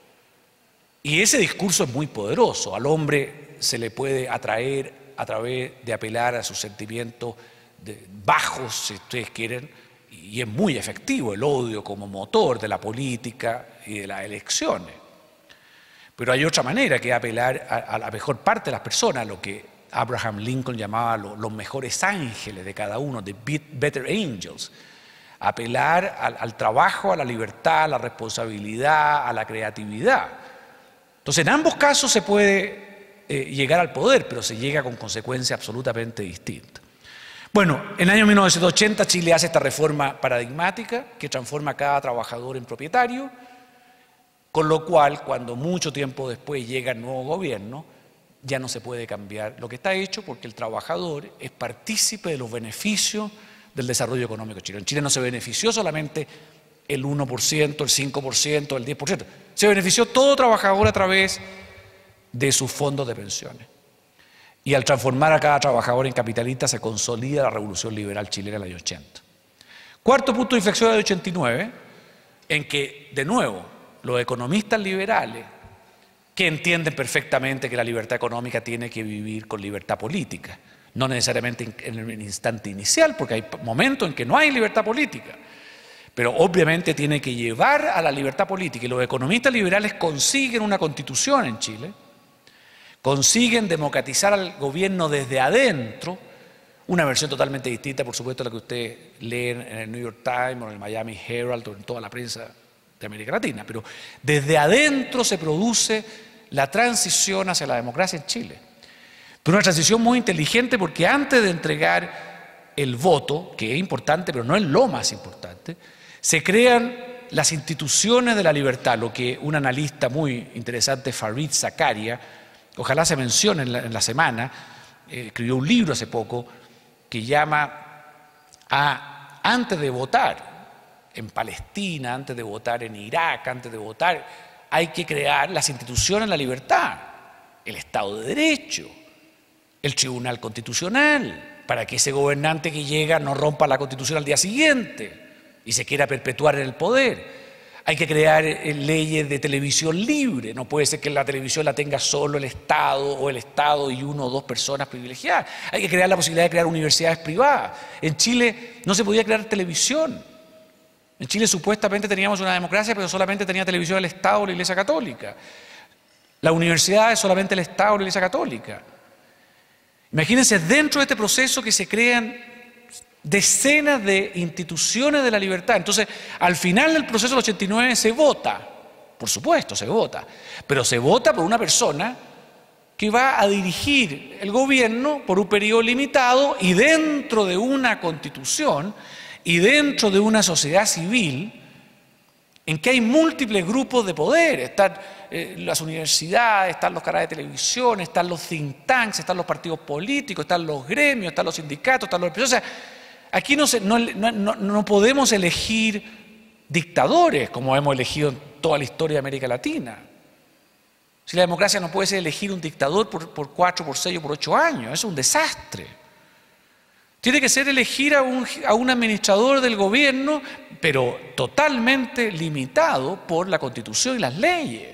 Y ese discurso es muy poderoso. Al hombre se le puede atraer a través de apelar a sus sentimientos de bajos, si ustedes quieren, y es muy efectivo el odio como motor de la política y de las elecciones. Pero hay otra manera, que es apelar a, a la mejor parte de las personas, lo que Abraham Lincoln llamaba lo, los mejores ángeles de cada uno, the better angels. Apelar al, al trabajo, a la libertad, a la responsabilidad, a la creatividad. Entonces, en ambos casos se puede eh, llegar al poder, pero se llega con consecuencias absolutamente distintas. Bueno, en el año mil novecientos ochenta Chile hace esta reforma paradigmática que transforma a cada trabajador en propietario, con lo cual, cuando mucho tiempo después llega el nuevo gobierno, ya no se puede cambiar lo que está hecho, porque el trabajador es partícipe de los beneficios del desarrollo económico chileno. En Chile no se benefició solamente el uno por ciento, el cinco por ciento, el diez por ciento. Se benefició todo trabajador a través de sus fondos de pensiones. Y al transformar a cada trabajador en capitalista se consolida la revolución liberal chilena en el año ochenta. Cuarto punto de inflexión del ochenta y nueve, en que, de nuevo, los economistas liberales, que entienden perfectamente que la libertad económica tiene que vivir con libertad política, No necesariamente en el instante inicial, porque hay momentos en que no hay libertad política, pero obviamente tiene que llevar a la libertad política. Y los economistas liberales consiguen una constitución en Chile, consiguen democratizar al gobierno desde adentro, una versión totalmente distinta, por supuesto, a la que usted lee en el New York Times o en el Miami Herald o en toda la prensa de América Latina, pero desde adentro se produce la transición hacia la democracia en Chile. Pero una transición muy inteligente, porque antes de entregar el voto, que es importante pero no es lo más importante, se crean las instituciones de la libertad, lo que un analista muy interesante, Fareed Zakaria, ojalá se mencione en la, en la semana, eh, escribió un libro hace poco que llama a, antes de votar en Palestina, antes de votar en Irak, antes de votar, hay que crear las instituciones de la libertad, el Estado de Derecho, el Tribunal Constitucional, para que ese gobernante que llega no rompa la Constitución al día siguiente y se quiera perpetuar en el poder. Hay que crear leyes de televisión libre, no puede ser que la televisión la tenga solo el Estado o el Estado y uno o dos personas privilegiadas. Hay que crear la posibilidad de crear universidades privadas. En Chile no se podía crear televisión. En Chile supuestamente teníamos una democracia, pero solamente tenía televisión el Estado o la Iglesia Católica. La universidad es solamente el Estado o la Iglesia Católica. Imagínense dentro de este proceso que se crean decenas de instituciones de la libertad. Entonces, al final del proceso del ochenta y nueve se vota, por supuesto se vota, pero se vota por una persona que va a dirigir el gobierno por un periodo limitado y dentro de una constitución y dentro de una sociedad civil en que hay múltiples grupos de poder. Están eh, las universidades, están los canales de televisión, están los think tanks, están los partidos políticos, están los gremios, están los sindicatos, están los empresarios. O sea, aquí no, se, no, no, no, no podemos elegir dictadores como hemos elegido en toda la historia de América Latina. Si la democracia no puede ser elegir un dictador por, por cuatro, por seis o por ocho años, es un desastre. Tiene que ser elegir a un, a un administrador del gobierno, pero totalmente limitado por la Constitución y las leyes.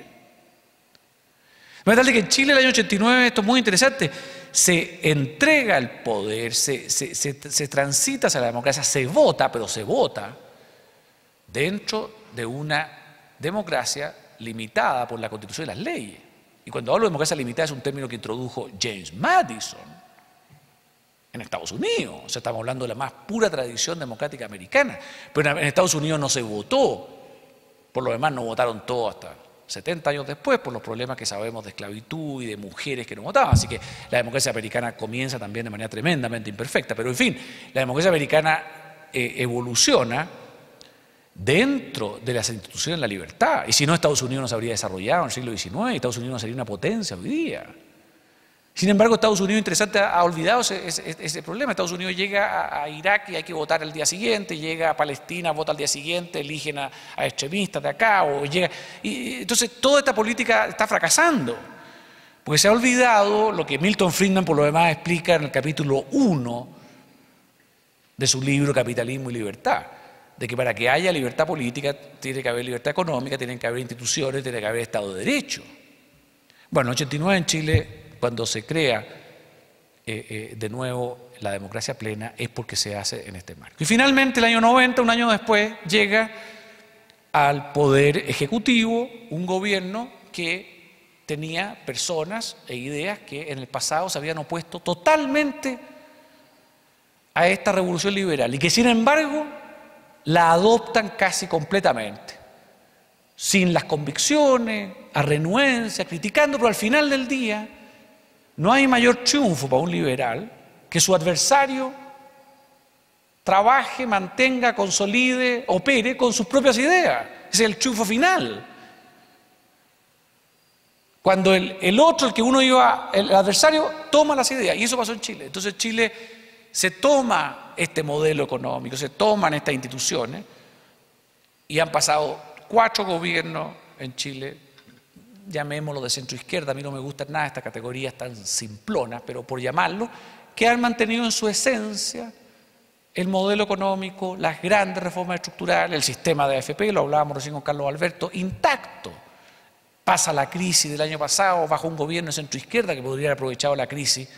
No es tal de que en Chile el año ochenta y nueve, esto es muy interesante, se entrega el poder, se, se, se, se transita hacia la democracia, se vota, pero se vota dentro de una democracia limitada por la Constitución y las leyes. Y cuando hablo de democracia limitada es un término que introdujo James Madison en Estados Unidos. O sea, estamos hablando de la más pura tradición democrática americana. Pero en Estados Unidos no se votó. Por lo demás no votaron todos hasta setenta años después por los problemas que sabemos de esclavitud y de mujeres que no votaban. Así que la democracia americana comienza también de manera tremendamente imperfecta. Pero en fin, la democracia americana eh, evoluciona dentro de las instituciones de la libertad. Y si no, Estados Unidos no se habría desarrollado en el siglo diecinueve y Estados Unidos no sería una potencia hoy día. Sin embargo, Estados Unidos, interesante, ha olvidado ese, ese, ese problema. Estados Unidos llega a, a Irak y hay que votar el día siguiente, llega a Palestina, vota al día siguiente, eligen a, a extremistas de acá, o llega, y, entonces toda esta política está fracasando, porque se ha olvidado lo que Milton Friedman por lo demás explica en el capítulo uno de su libro Capitalismo y Libertad, de que para que haya libertad política tiene que haber libertad económica, tienen que haber instituciones, tiene que haber Estado de Derecho. Bueno, en el ochenta y nueve en Chile, cuando se crea eh, eh, de nuevo la democracia plena, es porque se hace en este marco. Y finalmente, el año noventa, un año después, llega al poder ejecutivo un gobierno que tenía personas e ideas que en el pasado se habían opuesto totalmente a esta revolución liberal y que sin embargo la adoptan casi completamente, sin las convicciones, a renuencia, criticando, pero al final del día no hay mayor triunfo para un liberal que su adversario trabaje, mantenga, consolide, opere con sus propias ideas. Ese es el triunfo final. Cuando el, el otro, el que uno iba, el adversario, toma las ideas. Y eso pasó en Chile. Entonces Chile se toma este modelo económico, se toman estas instituciones y han pasado cuatro gobiernos en Chile, llamémoslo de centro izquierda, a mí no me gustan nada estas categorías tan simplonas, pero por llamarlo, que han mantenido en su esencia el modelo económico, las grandes reformas estructurales, el sistema de A F P, lo hablábamos recién con Carlos Alberto, intacto. Pasa la crisis del año pasado bajo un gobierno de centro izquierda que podría haber aprovechado la crisis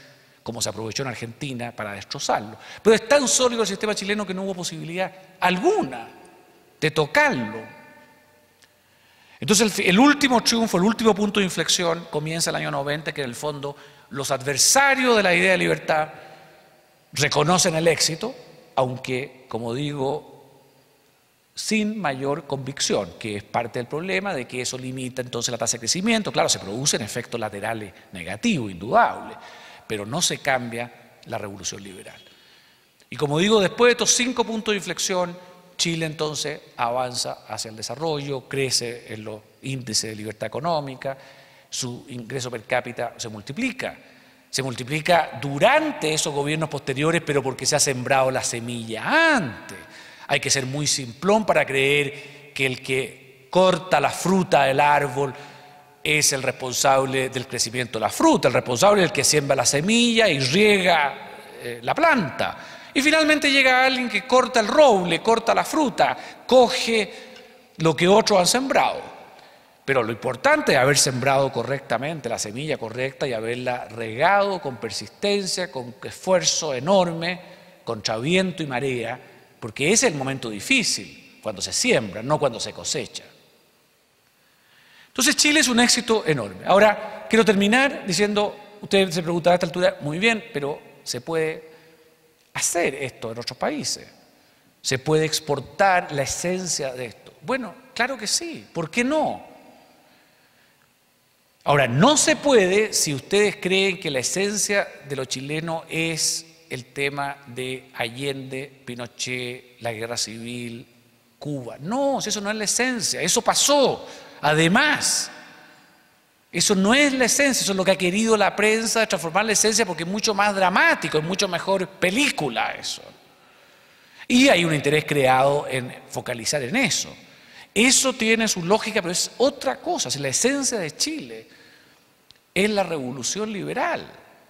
como se aprovechó en Argentina para destrozarlo. Pero es tan sólido el sistema chileno que no hubo posibilidad alguna de tocarlo. Entonces el, el último triunfo, el último punto de inflexión comienza el año noventa, que en el fondo los adversarios de la idea de libertad reconocen el éxito, aunque, como digo, sin mayor convicción, que es parte del problema de que eso limita entonces la tasa de crecimiento. Claro, se producen efectos laterales negativos, indudable, pero no se cambia la revolución liberal. Y como digo, después de estos cinco puntos de inflexión, Chile entonces avanza hacia el desarrollo, crece en los índices de libertad económica, su ingreso per cápita se multiplica. Se multiplica durante esos gobiernos posteriores, pero porque se ha sembrado la semilla antes. Hay que ser muy simplón para creer que el que corta la fruta del árbol es el responsable del crecimiento de la fruta. El responsable es el que siembra la semilla y riega eh, la planta. Y finalmente llega alguien que corta el roble, corta la fruta, coge lo que otros han sembrado. Pero lo importante es haber sembrado correctamente la semilla correcta y haberla regado con persistencia, con esfuerzo enorme, contra viento y marea, porque ese es el momento difícil, cuando se siembra, no cuando se cosecha. Entonces Chile es un éxito enorme. Ahora, quiero terminar diciendo, usted se preguntará a esta altura, muy bien, pero se puede hacer esto en otros países. Se puede exportar la esencia de esto. Bueno, claro que sí, ¿por qué no? Ahora, no se puede si ustedes creen que la esencia de lo chileno es el tema de Allende, Pinochet, la guerra civil, Cuba. No, eso no es la esencia, eso pasó. Además, eso no es la esencia, eso es lo que ha querido la prensa de transformar la esencia porque es mucho más dramático, es mucho mejor película eso. Y hay un interés creado en focalizar en eso. Eso tiene su lógica, pero es otra cosa. Si la esencia de Chile es la revolución liberal.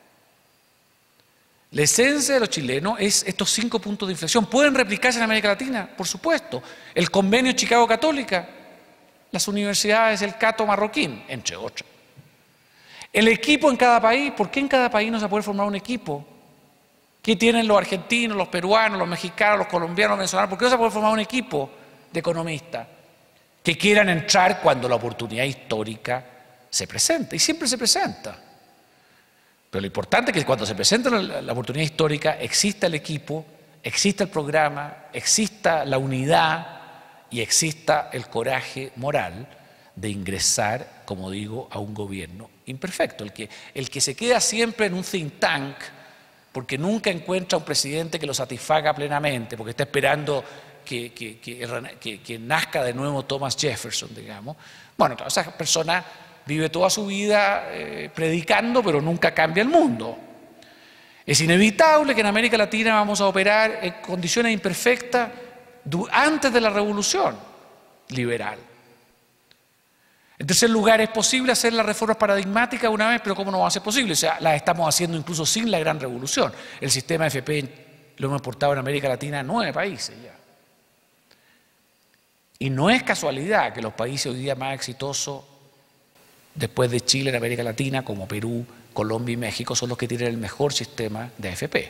La esencia de los chilenos es estos cinco puntos de inflexión. ¿Pueden replicarse en América Latina? Por supuesto. El convenio Chicago Católica, las universidades del Cato Marroquín, entre otras. El equipo en cada país. ¿Por qué en cada país no se puede formar un equipo? ¿Qué tienen los argentinos, los peruanos, los mexicanos, los colombianos, los venezolanos? ¿Por qué no se puede formar un equipo de economistas que quieran entrar cuando la oportunidad histórica se presenta? Y siempre se presenta. Pero lo importante es que cuando se presenta la, la oportunidad histórica exista el equipo, exista el programa, exista la unidad y exista el coraje moral de ingresar, como digo, a un gobierno imperfecto. El que, el que se queda siempre en un think tank porque nunca encuentra un presidente que lo satisfaga plenamente, porque está esperando que, que, que, que, que nazca de nuevo Thomas Jefferson, digamos. Bueno, esa persona vive toda su vida eh, predicando, pero nunca cambia el mundo. Es inevitable que en América Latina vamos a operar en condiciones imperfectas antes de la revolución liberal. En tercer lugar, es posible hacer las reformas paradigmáticas una vez, pero ¿cómo no va a ser posible? O sea, las estamos haciendo incluso sin la gran revolución. El sistema F P lo hemos exportado en América Latina a nueve países ya. Y no es casualidad que los países hoy día más exitosos después de Chile en América Latina, como Perú, Colombia y México, son los que tienen el mejor sistema de A F P.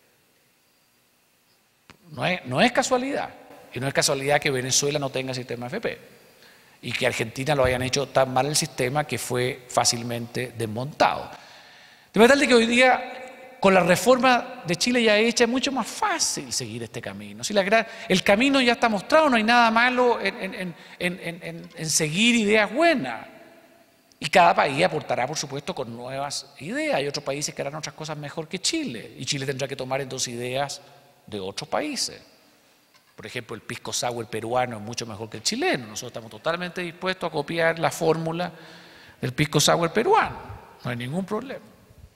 No es, no es casualidad. Y no es casualidad que Venezuela no tenga sistema A F P. Y que Argentina lo hayan hecho tan mal el sistema que fue fácilmente desmontado. De manera tal que hoy día, con la reforma de Chile ya hecha, es mucho más fácil seguir este camino. Si la gran, el camino ya está mostrado, no hay nada malo en, en, en, en, en, en seguir ideas buenas. Y cada país aportará, por supuesto, con nuevas ideas. Hay otros países que harán otras cosas mejor que Chile. Y Chile tendrá que tomar entonces ideas de otros países. Por ejemplo, el pisco sour peruano es mucho mejor que el chileno. Nosotros estamos totalmente dispuestos a copiar la fórmula del pisco sour peruano. No hay ningún problema.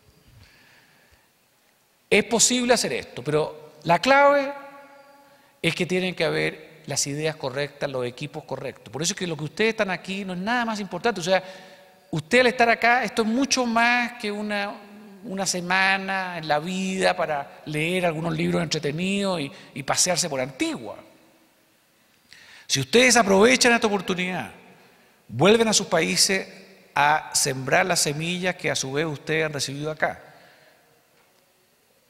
Es posible hacer esto, pero la clave es que tienen que haber las ideas correctas, los equipos correctos. Por eso es que lo que ustedes están aquí no es nada más importante. O sea, usted al estar acá, esto es mucho más que una, una semana en la vida para leer algunos libros entretenidos y, y pasearse por Antigua. Si ustedes aprovechan esta oportunidad, vuelven a sus países a sembrar las semillas que a su vez ustedes han recibido acá.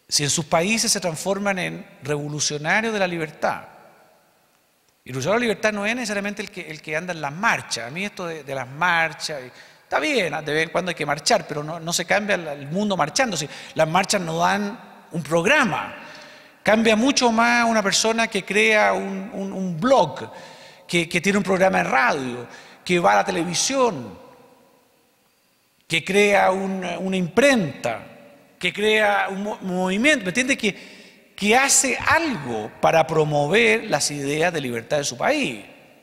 si en sus países se transforman en revolucionarios de la libertad. Y revolucionario de la libertad no es necesariamente el que, el que anda en las marchas. A mí esto de, de las marchas, está bien, de vez en cuando hay que marchar, pero no, no se cambia el mundo marchando. Si las marchas no dan un programa. Cambia mucho más una persona que crea un, un, un blog, que, que tiene un programa de radio, que va a la televisión, que crea una, una imprenta, que crea un, un movimiento, ¿me entiende? Que, que hace algo para promover las ideas de libertad de su país.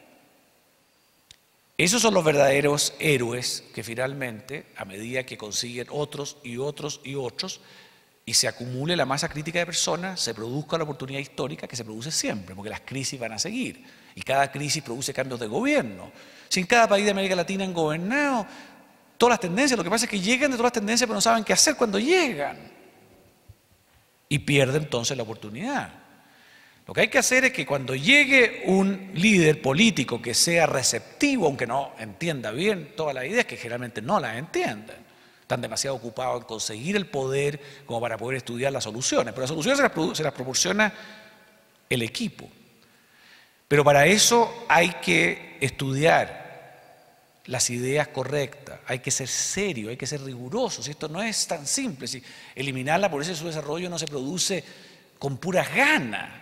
Esos son los verdaderos héroes que finalmente, a medida que consiguen otros y otros y otros, y se acumule la masa crítica de personas, se produzca la oportunidad histórica que se produce siempre, porque las crisis van a seguir, y cada crisis produce cambios de gobierno. Si en cada país de América Latina han gobernado todas las tendencias, lo que pasa es que llegan de todas las tendencias, pero no saben qué hacer cuando llegan, y pierden entonces la oportunidad. Lo que hay que hacer es que cuando llegue un líder político que sea receptivo, aunque no entienda bien todas las ideas, que generalmente no las entienden, están demasiado ocupados en conseguir el poder como para poder estudiar las soluciones. Pero las soluciones se las, se las proporciona el equipo. Pero para eso hay que estudiar las ideas correctas, hay que ser serio, hay que ser riguroso. Si esto no es tan simple, si eliminar la pobreza y su desarrollo no se produce con puras ganas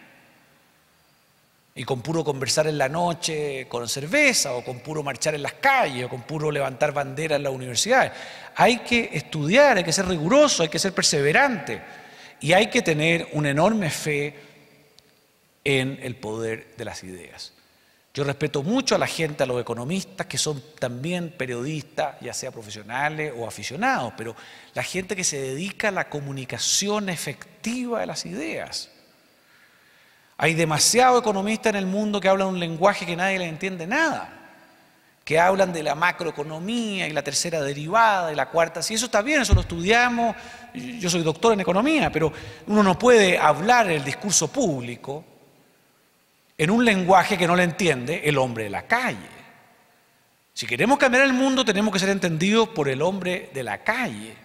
y con puro conversar en la noche con cerveza, o con puro marchar en las calles, o con puro levantar banderas en las universidades. Hay que estudiar, hay que ser riguroso, hay que ser perseverante, y hay que tener una enorme fe en el poder de las ideas. Yo respeto mucho a la gente, a los economistas, que son también periodistas, ya sea profesionales o aficionados, pero la gente que se dedica a la comunicación efectiva de las ideas. Hay demasiados economistas en el mundo que hablan un lenguaje que nadie les entiende nada, que hablan de la macroeconomía y la tercera derivada y la cuarta. Si eso está bien, eso lo estudiamos, yo soy doctor en economía, pero uno no puede hablar en el discurso público en un lenguaje que no le entiende el hombre de la calle. Si queremos cambiar el mundo, tenemos que ser entendidos por el hombre de la calle.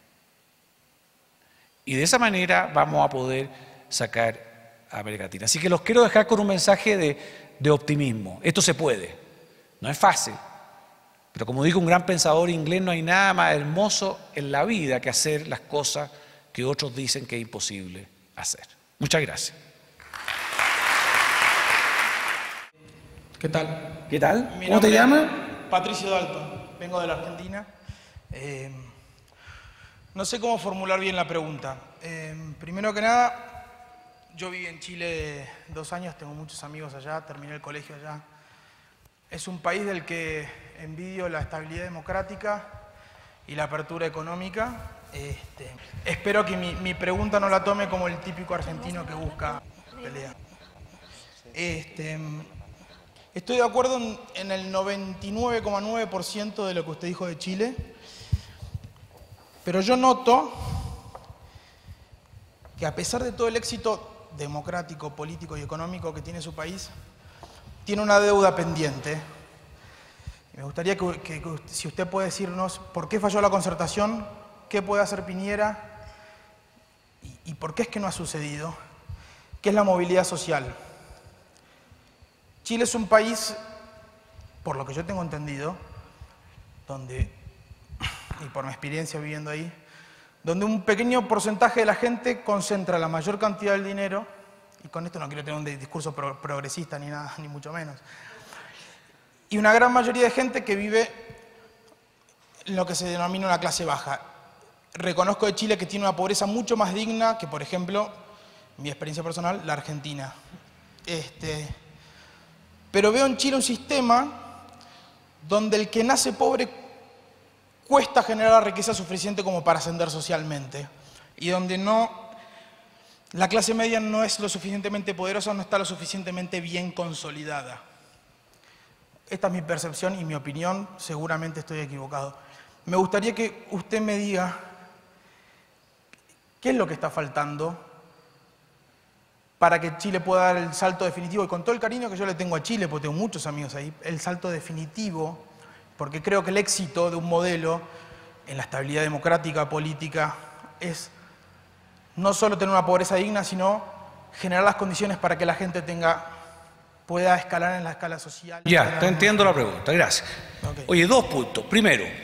Y de esa manera vamos a poder sacar a América Latina. Así que los quiero dejar con un mensaje de, de optimismo. Esto se puede. No es fácil. Pero como dijo un gran pensador inglés, no hay nada más hermoso en la vida que hacer las cosas que otros dicen que es imposible hacer. Muchas gracias. ¿Qué tal? ¿Qué tal? Mi ¿Cómo te llamas? Patricio Dalton, vengo de la Argentina. Eh, no sé cómo formular bien la pregunta. Eh, primero que nada, yo viví en Chile dos años, tengo muchos amigos allá, terminé el colegio allá. Es un país del que envidio la estabilidad democrática y la apertura económica. Este, espero que mi, mi pregunta no la tome como el típico argentino que busca pelea. Este, estoy de acuerdo en, en el noventa y nueve coma nueve por ciento de lo que usted dijo de Chile, pero yo noto que a pesar de todo el éxito democrático, político y económico que tiene su país, tiene una deuda pendiente. Me gustaría que, que, que si usted puede decirnos por qué falló la concertación, qué puede hacer Piñera y, y por qué es que no ha sucedido, qué es la movilidad social. Chile es un país, por lo que yo tengo entendido, donde, y por mi experiencia viviendo ahí, donde un pequeño porcentaje de la gente concentra la mayor cantidad del dinero, y con esto no quiero tener un discurso pro progresista ni nada, ni mucho menos, y una gran mayoría de gente que vive en lo que se denomina una clase baja. Reconozco de Chile que tiene una pobreza mucho más digna que, por ejemplo, mi experiencia personal, la Argentina. Este, pero veo en Chile un sistema donde el que nace pobre cuesta generar la riqueza suficiente como para ascender socialmente, y donde no, la clase media no es lo suficientemente poderosa, no está lo suficientemente bien consolidada. Esta es mi percepción y mi opinión, seguramente estoy equivocado. Me gustaría que usted me diga qué es lo que está faltando para que Chile pueda dar el salto definitivo, y con todo el cariño que yo le tengo a Chile, porque tengo muchos amigos ahí, el salto definitivo, porque creo que el éxito de un modelo en la estabilidad democrática, política, es no solo tener una pobreza digna, sino generar las condiciones para que la gente tenga, pueda escalar en la escala social. Ya, te entiendo la pregunta, gracias. Okay. Oye, dos puntos. Primero, eh,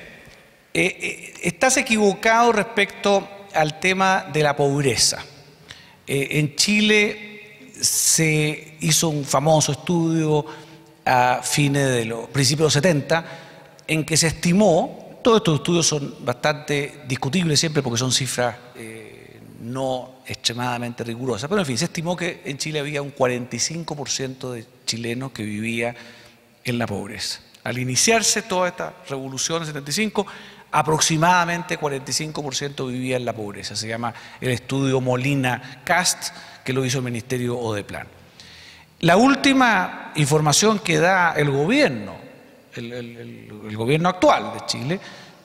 eh, estás equivocado respecto al tema de la pobreza. Eh, en Chile se hizo un famoso estudio a fines de los principios de los setenta en que se estimó, todos estos estudios son bastante discutibles siempre porque son cifras eh, no extremadamente rigurosas, pero en fin, se estimó que en Chile había un cuarenta y cinco por ciento de chilenos que vivía en la pobreza. Al iniciarse toda esta revolución en setenta y cinco, aproximadamente cuarenta y cinco por ciento vivía en la pobreza. Se llama el estudio Molina-Cast, que lo hizo el Ministerio Odeplan. La última información que da el gobierno, el, el, el, el gobierno actual de Chile,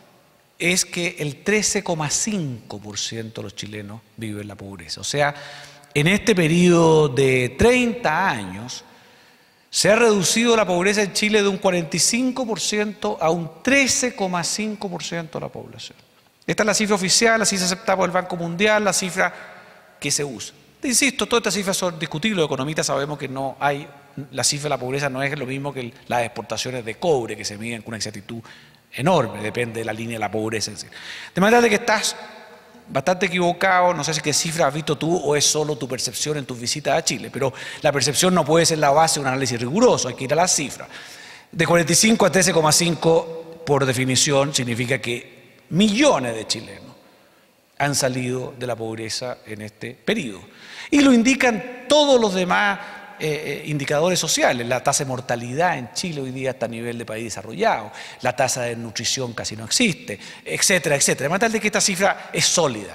es que el trece coma cinco por ciento de los chilenos viven en la pobreza. O sea, en este periodo de treinta años, se ha reducido la pobreza en Chile de un cuarenta y cinco por ciento a un trece coma cinco por ciento de la población. Esta es la cifra oficial, la cifra aceptada por el Banco Mundial, la cifra que se usa. Insisto, todas estas cifras son discutibles, los economistas sabemos que no hay, la cifra de la pobreza no es lo mismo que las exportaciones de cobre que se miden con una exactitud enorme, depende de la línea de la pobreza en sí. De manera de que estás bastante equivocado, no sé si qué cifra has visto tú o es solo tu percepción en tus visitas a Chile, pero la percepción no puede ser la base de un análisis riguroso, hay que ir a las cifras. De cuarenta y cinco a trece coma cinco, por definición, significa que millones de chilenos han salido de la pobreza en este periodo. Y lo indican todos los demás eh, indicadores sociales. La tasa de mortalidad en Chile hoy día está a nivel de país desarrollado, la tasa de nutrición casi no existe, etcétera, etcétera. De manera tal de que esta cifra es sólida.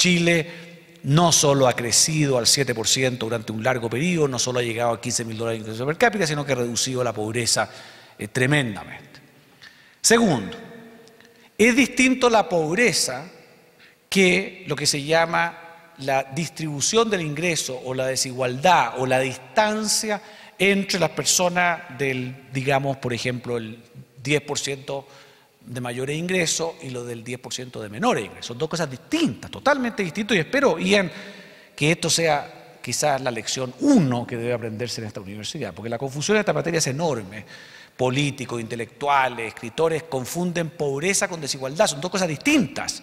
Chile no solo ha crecido al siete por ciento durante un largo periodo, no solo ha llegado a quince mil dólares de ingreso per cápita, sino que ha reducido la pobreza eh, tremendamente. Segundo, es distinto la pobreza que lo que se llama la distribución del ingreso o la desigualdad o la distancia entre las personas del, digamos, por ejemplo, el diez por ciento de mayores ingresos y lo del diez por ciento de menores ingresos. Son dos cosas distintas, totalmente distintas, y espero, Ian, que esto sea quizás la lección uno que debe aprenderse en esta universidad, porque la confusión en esta materia es enorme. Políticos, intelectuales, escritores confunden pobreza con desigualdad, son dos cosas distintas.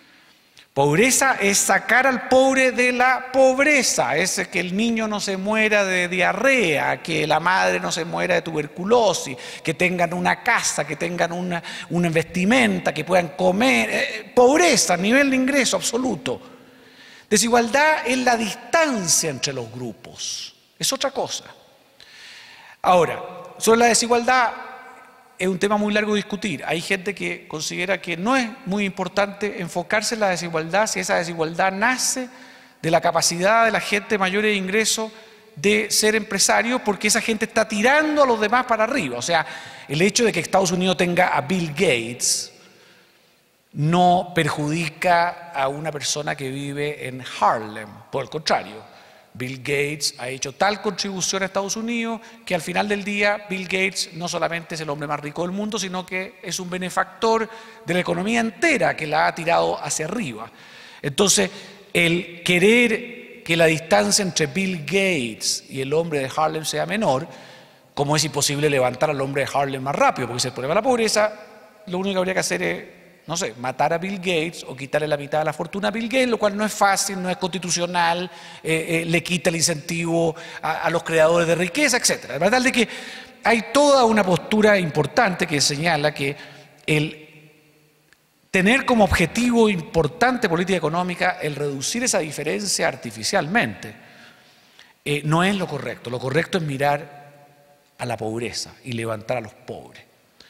Pobreza es sacar al pobre de la pobreza, es que el niño no se muera de diarrea, que la madre no se muera de tuberculosis, que tengan una casa, que tengan una, una vestimenta, que puedan comer. Eh, pobreza, nivel de ingreso absoluto. Desigualdad es la distancia entre los grupos, es otra cosa. Ahora, sobre la desigualdad, es un tema muy largo de discutir. Hay gente que considera que no es muy importante enfocarse en la desigualdad si esa desigualdad nace de la capacidad de la gente de mayores ingresos de ser empresarios, porque esa gente está tirando a los demás para arriba. O sea, el hecho de que Estados Unidos tenga a Bill Gates no perjudica a una persona que vive en Harlem, por el contrario. Bill Gates ha hecho tal contribución a Estados Unidos que al final del día Bill Gates no solamente es el hombre más rico del mundo, sino que es un benefactor de la economía entera que la ha tirado hacia arriba. Entonces, el querer que la distancia entre Bill Gates y el hombre de Harlem sea menor, como es imposible levantar al hombre de Harlem más rápido, porque si el problema de la pobreza, lo único que habría que hacer es, no sé, matar a Bill Gates o quitarle la mitad de la fortuna a Bill Gates, lo cual no es fácil, no es constitucional, eh, eh, le quita el incentivo a, a los creadores de riqueza, etcétera. De verdad de que hay toda una postura importante que señala que el tener como objetivo importante de política económica el reducir esa diferencia artificialmente eh, no es lo correcto. Lo correcto es mirar a la pobreza y levantar a los pobres.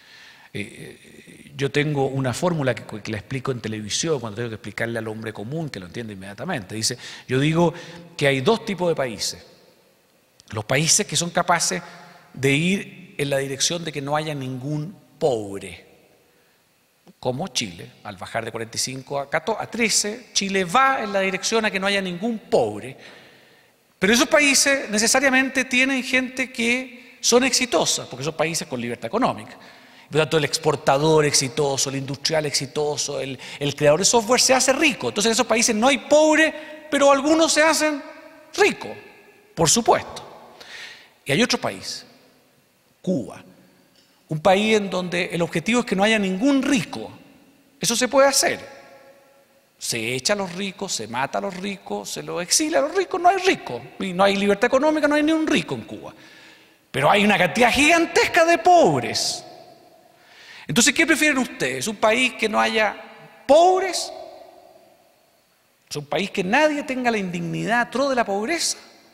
Eh, yo tengo una fórmula que, que la explico en televisión cuando tengo que explicarle al hombre común que lo entiende inmediatamente. Dice, yo digo que hay dos tipos de países. Los países que son capaces de ir en la dirección de que no haya ningún pobre, como Chile, al bajar de cuarenta y cinco a trece, Chile va en la dirección a que no haya ningún pobre, pero esos países necesariamente tienen gente que son exitosas, porque son países con libertad económica. Por lo tanto, el exportador exitoso, el industrial exitoso, el, el creador de software se hace rico. Entonces en esos países no hay pobres, pero algunos se hacen ricos, por supuesto. Y hay otro país, Cuba, un país en donde el objetivo es que no haya ningún rico. Eso se puede hacer. Se echa a los ricos, se mata a los ricos, se los exilia a los ricos, no hay ricos. Y no hay libertad económica, no hay ni un rico en Cuba. Pero hay una cantidad gigantesca de pobres. Entonces, ¿qué prefieren ustedes? ¿Un país que no haya pobres? ¿Es un país que nadie tenga la indignidad atroz de la pobreza?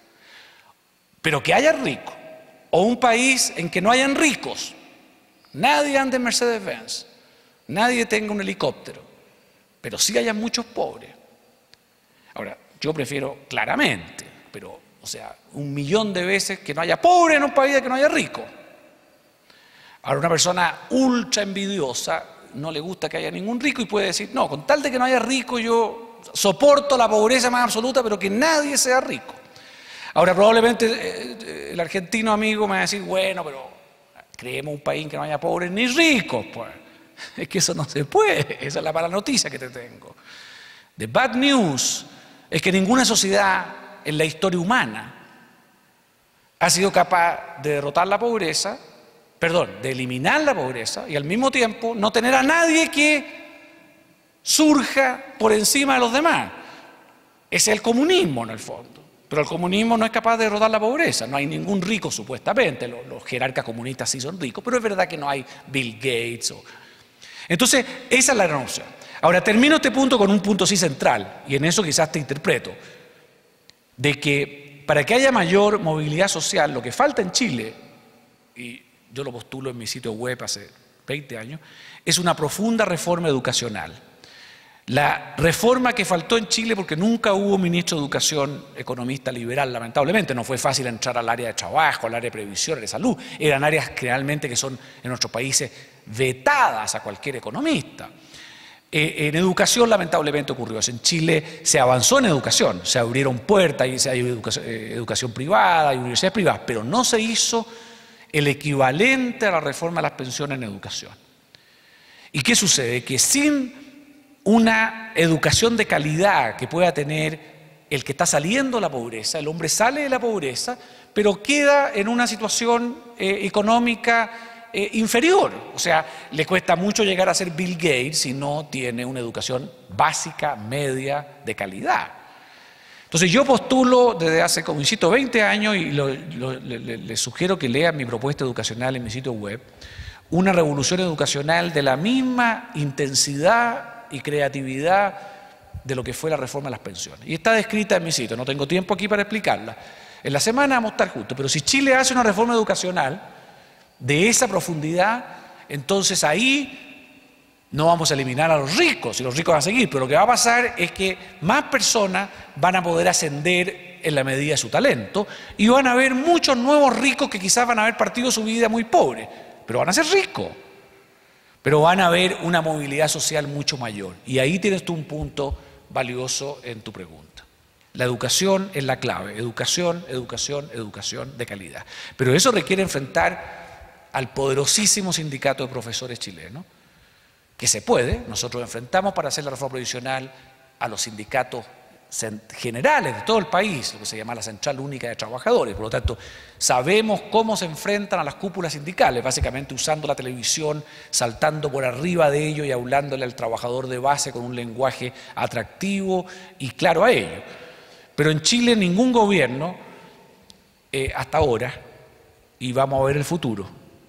Pero que haya ricos. ¿O un país en que no hayan ricos? Nadie ande en Mercedes-Benz, nadie tenga un helicóptero, pero sí haya muchos pobres. Ahora, yo prefiero claramente, pero, o sea, un millón de veces que no haya pobre en un país de que no haya rico. Ahora, una persona ultra envidiosa no le gusta que haya ningún rico y puede decir, no, con tal de que no haya rico yo soporto la pobreza más absoluta, pero que nadie sea rico. Ahora, probablemente eh, el argentino amigo me va a decir, bueno, pero creemos un país en que no haya pobres ni ricos, pues. Es que eso no se puede, esa es la mala noticia que te tengo. The bad news es que ninguna sociedad en la historia humana ha sido capaz de derrotar la pobreza, perdón, de eliminar la pobreza y al mismo tiempo no tener a nadie que surja por encima de los demás. Ese es el comunismo en el fondo. Pero el comunismo no es capaz de derrotar la pobreza, no hay ningún rico supuestamente, los, los jerarcas comunistas sí son ricos, pero es verdad que no hay Bill Gates. O... Entonces, esa es la gran opción. Ahora, termino este punto con un punto sí central, y en eso quizás te interpreto, de que para que haya mayor movilidad social, lo que falta en Chile, y yo lo postulo en mi sitio web hace veinte años, es una profunda reforma educacional. La reforma que faltó en Chile, porque nunca hubo ministro de Educación economista liberal, lamentablemente, no fue fácil entrar al área de trabajo, al área de previsión, de salud, eran áreas generalmente que son en nuestros países vetadas a cualquier economista. Eh, en educación lamentablemente ocurrió eso, en Chile se avanzó en educación, se abrieron puertas, y hay educación, eh, educación privada, hay universidades privadas, pero no se hizo el equivalente a la reforma de las pensiones en educación. ¿Y qué sucede? Que sin una educación de calidad que pueda tener el que está saliendo de la pobreza, el hombre sale de la pobreza, pero queda en una situación eh, económica eh, inferior. O sea, le cuesta mucho llegar a ser Bill Gates si no tiene una educación básica, media, de calidad. Entonces yo postulo desde hace, como insisto, veinte años y lo, lo, le, le, le sugiero que lean mi propuesta educacional en mi sitio web, una revolución educacional de la misma intensidad y creatividad de lo que fue la reforma de las pensiones. Y está descrita en mi sitio, no tengo tiempo aquí para explicarla. En la semana vamos a estar juntos, pero si Chile hace una reforma educacional de esa profundidad, entonces ahí no vamos a eliminar a los ricos, y los ricos van a seguir, pero lo que va a pasar es que más personas van a poder ascender en la medida de su talento, y van a haber muchos nuevos ricos que quizás van a haber partido su vida muy pobre, pero van a ser ricos. Pero van a haber una movilidad social mucho mayor. Y ahí tienes tú un punto valioso en tu pregunta. La educación es la clave. Educación, educación, educación de calidad. Pero eso requiere enfrentar al poderosísimo sindicato de profesores chilenos, que se puede. Nosotros enfrentamos para hacer la reforma provisional a los sindicatos generales de todo el país, lo que se llama la Central Única de Trabajadores. Por lo tanto, sabemos cómo se enfrentan a las cúpulas sindicales, básicamente usando la televisión, saltando por arriba de ello y hablándole al trabajador de base con un lenguaje atractivo y claro a ello. Pero en Chile ningún gobierno, eh, hasta ahora, y vamos a ver el futuro,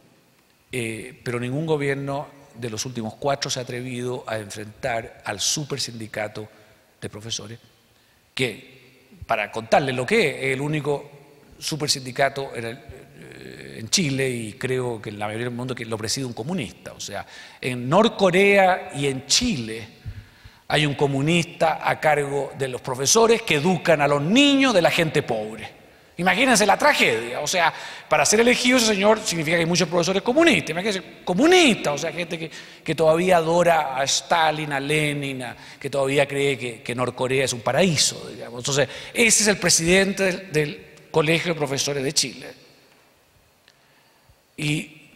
eh, pero ningún gobierno de los últimos cuatro se ha atrevido a enfrentar al supersindicato de profesores, que, para contarles lo que es, el único supersindicato en, el, eh, en Chile, y creo que en la mayoría del mundo, que lo preside un comunista. O sea, en Norcorea y en Chile hay un comunista a cargo de los profesores que educan a los niños de la gente pobre. Imagínense la tragedia. O sea, para ser elegido ese señor significa que hay muchos profesores comunistas. Imagínense, comunistas, o sea, gente que, que todavía adora a Stalin, a Lenin, a, que todavía cree que, que Norcorea es un paraíso, digamos. Entonces, ese es el presidente del, del Colegio de Profesores de Chile. Y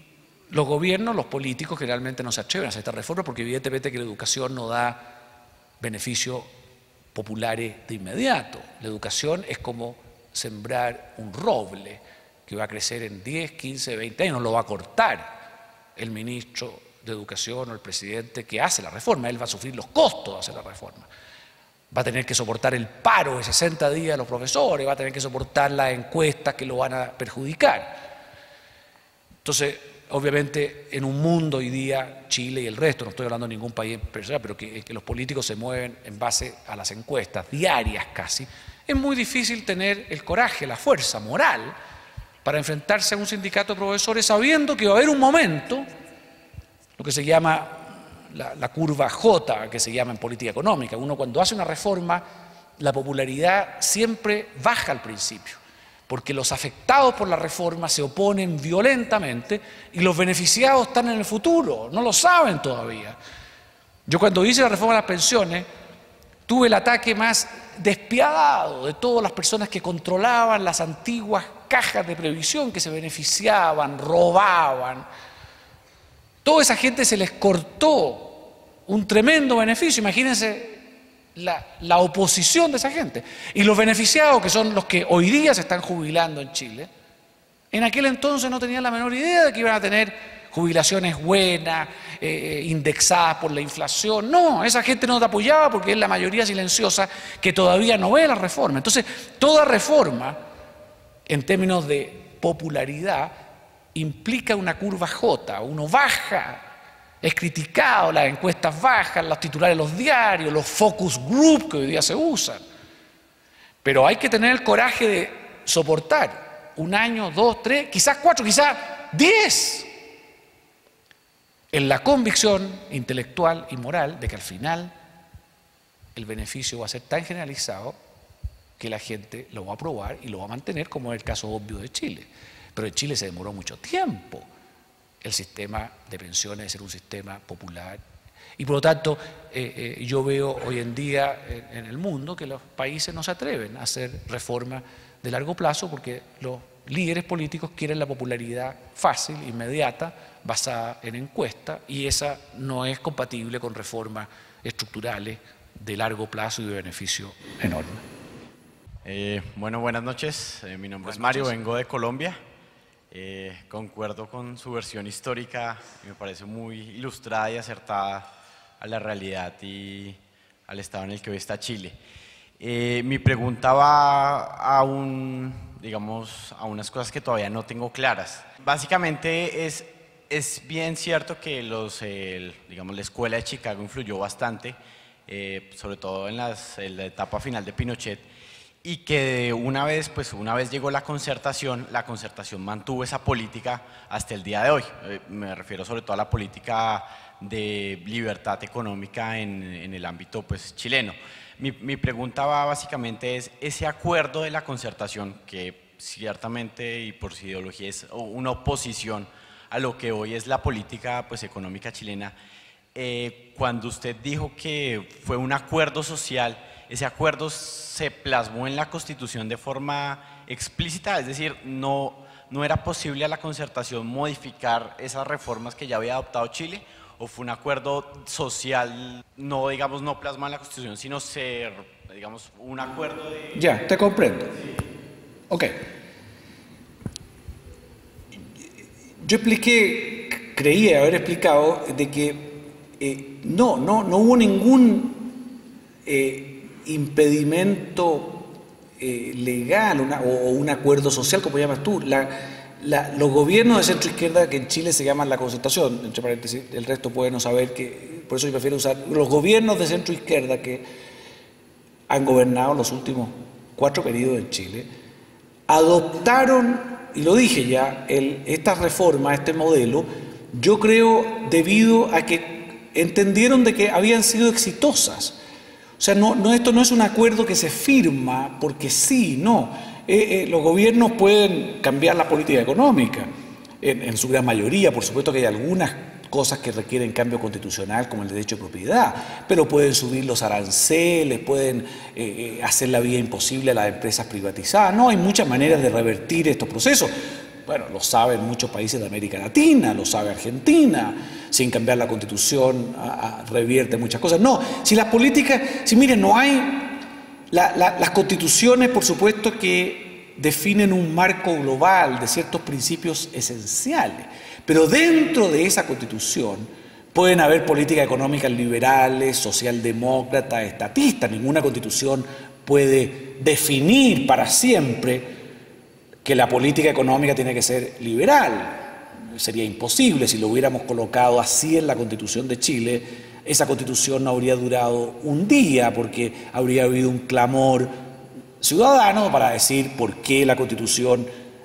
los gobiernos, los políticos generalmente no se atreven a hacer esta reforma porque evidentemente que la educación no da beneficios populares de inmediato. La educación es como sembrar un roble que va a crecer en diez, quince, veinte años, no lo va a cortar el ministro de Educación o el presidente que hace la reforma, él va a sufrir los costos de hacer la reforma. Va a tener que soportar el paro de sesenta días de los profesores, va a tener que soportar las encuestas que lo van a perjudicar. Entonces, obviamente, en un mundo hoy día, Chile y el resto, no estoy hablando de ningún país personal, pero que, que los políticos se mueven en base a las encuestas, diarias casi, es muy difícil tener el coraje, la fuerza moral para enfrentarse a un sindicato de profesores sabiendo que va a haber un momento, lo que se llama la, la curva J, que se llama en política económica. Uno cuando hace una reforma, la popularidad siempre baja al principio, porque los afectados por la reforma se oponen violentamente y los beneficiados están en el futuro, no lo saben todavía. Yo cuando hice la reforma de las pensiones, tuve el ataque más despiadado de todas las personas que controlaban las antiguas cajas de previsión, que se beneficiaban, robaban. Toda esa gente se les cortó un tremendo beneficio. Imagínense la, la oposición de esa gente. Y los beneficiados, que son los que hoy día se están jubilando en Chile, en aquel entonces no tenían la menor idea de que iban a tener jubilaciones buenas, eh, indexadas por la inflación. No, esa gente no te apoyaba porque es la mayoría silenciosa que todavía no ve la reforma. Entonces, toda reforma, en términos de popularidad, implica una curva J. Uno baja, es criticado, las encuestas bajan, los titulares de los diarios, los focus group que hoy día se usan. Pero hay que tener el coraje de soportar un año, dos, tres, quizás cuatro, quizás diez, en la convicción intelectual y moral de que al final el beneficio va a ser tan generalizado que la gente lo va a aprobar y lo va a mantener, como es el caso obvio de Chile. Pero en Chile se demoró mucho tiempo el sistema de pensiones de ser un sistema popular. Y por lo tanto, eh, eh, yo veo hoy en día en, en el mundo que los países no se atreven a hacer reformas de largo plazo porque los líderes políticos quieren la popularidad fácil, inmediata, basada en encuestas, y esa no es compatible con reformas estructurales de largo plazo y de beneficio enorme. Eh, bueno, buenas noches. Eh, mi nombre buenas es Mario, noches. Vengo de Colombia. Eh, concuerdo con su versión histórica, me parece muy ilustrada y acertada a la realidad y al estado en el que hoy está Chile. Eh, mi pregunta va a, un, digamos, a unas cosas que todavía no tengo claras. Básicamente es, es bien cierto que los, eh, digamos, la escuela de Chicago influyó bastante, eh, sobre todo en, las, en la etapa final de Pinochet, y que una vez, pues una vez llegó la concertación, la concertación mantuvo esa política hasta el día de hoy. Eh, me refiero sobre todo a la política de libertad económica en, en el ámbito pues, chileno. Mi, mi pregunta va básicamente es, ese acuerdo de la concertación, que ciertamente y por su ideología es una oposición a lo que hoy es la política pues, económica chilena, eh, cuando usted dijo que fue un acuerdo social, ese acuerdo se plasmó en la Constitución de forma explícita, es decir, no, no era posible a la concertación modificar esas reformas que ya había adoptado Chile, o fue un acuerdo social, no digamos no plasmado en la Constitución, sino ser, digamos, un acuerdo de... Ya, te comprendo. Sí. Ok. Yo expliqué, creía haber explicado de que eh, no, no, no hubo ningún eh, impedimento eh, legal una, o, o un acuerdo social, como llamas tú. La, la, los gobiernos de centro izquierda, que en Chile se llaman la concertación, entre paréntesis, el resto puede no saber, que por eso yo prefiero usar los gobiernos de centro izquierda que han gobernado los últimos cuatro periodos en Chile, adoptaron, y lo dije ya, el, esta reforma, este modelo, yo creo debido a que entendieron de que habían sido exitosas. O sea, no, no, esto no es un acuerdo que se firma porque sí, no. Eh, eh, los gobiernos pueden cambiar la política económica, en, en su gran mayoría. Por supuesto que hay algunas cosas que requieren cambio constitucional, como el derecho de propiedad, pero pueden subir los aranceles, pueden eh, hacer la vida imposible a las empresas privatizadas. No, hay muchas maneras de revertir estos procesos. Bueno, lo saben muchos países de América Latina, lo sabe Argentina, sin cambiar la Constitución a, a, revierte muchas cosas. No, si las políticas, si miren, no hay... La, la, las constituciones, por supuesto, que definen un marco global de ciertos principios esenciales, pero dentro de esa constitución pueden haber políticas económicas liberales, socialdemócratas, estatistas. Ninguna constitución puede definir para siempre que la política económica tiene que ser liberal. Sería imposible si lo hubiéramos colocado así en la Constitución de Chile. Esa constitución no habría durado un día porque habría habido un clamor ciudadano para decir por qué la constitución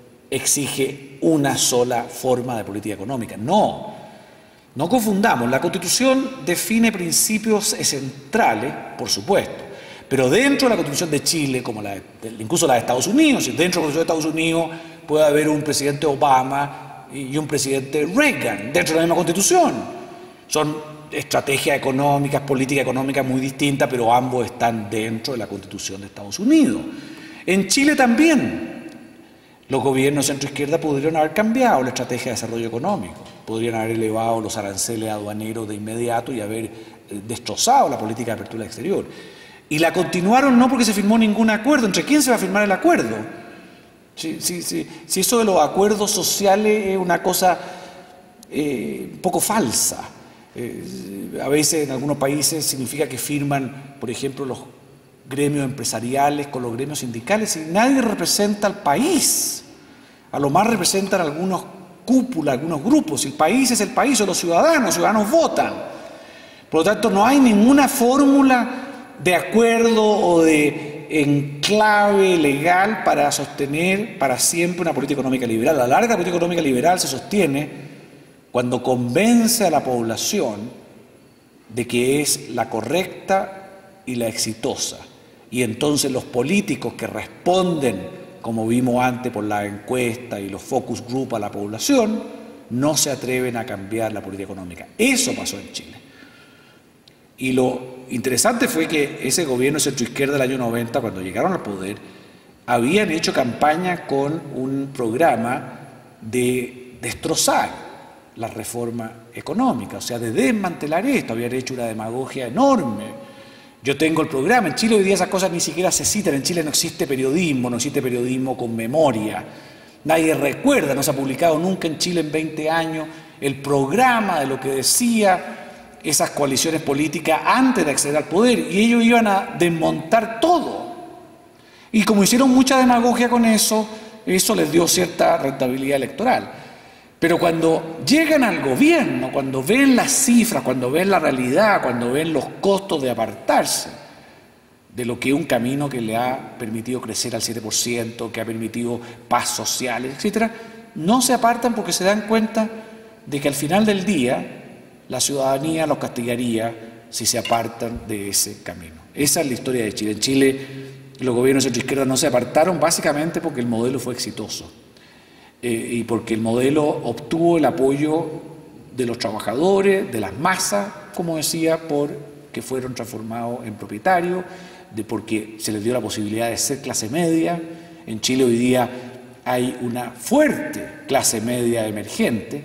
exige una sola forma de política económica. No, no confundamos. La constitución define principios centrales, por supuesto, pero dentro de la Constitución de Chile, como la de, incluso la de Estados Unidos, dentro de la Constitución de Estados Unidos puede haber un presidente Obama y un presidente Reagan dentro de la misma Constitución. Son estrategias económicas, políticas económicas muy distintas, pero ambos están dentro de la Constitución de Estados Unidos. En Chile también los gobiernos centroizquierda podrían haber cambiado la estrategia de desarrollo económico, podrían haber elevado los aranceles aduaneros de inmediato y haber destrozado la política de apertura exterior. Y la continuaron no porque se firmó ningún acuerdo. ¿Entre quién se va a firmar el acuerdo? Si, si, si, si eso de los acuerdos sociales es una cosa eh, un poco falsa. Eh, a veces en algunos países significa que firman, por ejemplo, los gremios empresariales con los gremios sindicales y nadie representa al país. A lo más representan algunos cúpulas, algunos grupos. El país es el país, son los ciudadanos, los ciudadanos votan. Por lo tanto, no hay ninguna fórmula de acuerdo o de enclave legal para sostener para siempre una política económica liberal. La larga política económica liberal se sostiene cuando convence a la población de que es la correcta y la exitosa. Y entonces los políticos que responden, como vimos antes por la encuesta y los focus group a la población, no se atreven a cambiar la política económica. Eso pasó en Chile. Y lo interesante fue que ese gobierno centroizquierda del año noventa, cuando llegaron al poder, habían hecho campaña con un programa de destrozar la reforma económica, o sea, de desmantelar esto. Habían hecho una demagogia enorme. Yo tengo el programa. En Chile hoy día esas cosas ni siquiera se citan. En Chile no existe periodismo, no existe periodismo con memoria. Nadie recuerda, no se ha publicado nunca en Chile en veinte años el programa de lo que decía esas coaliciones políticas antes de acceder al poder, y ellos iban a desmontar todo. Y como hicieron mucha demagogia con eso, eso les dio cierta rentabilidad electoral. Pero cuando llegan al gobierno, cuando ven las cifras, cuando ven la realidad, cuando ven los costos de apartarse de lo que es un camino que le ha permitido crecer al siete por ciento, que ha permitido paz social, etcétera, no se apartan porque se dan cuenta de que al final del día la ciudadanía los castigaría si se apartan de ese camino. Esa es la historia de Chile. En Chile los gobiernos de centroizquierda no se apartaron básicamente porque el modelo fue exitoso. Eh, y porque el modelo obtuvo el apoyo de los trabajadores, de las masas, como decía, porque fueron transformados en propietarios, de porque se les dio la posibilidad de ser clase media. En Chile hoy día hay una fuerte clase media emergente,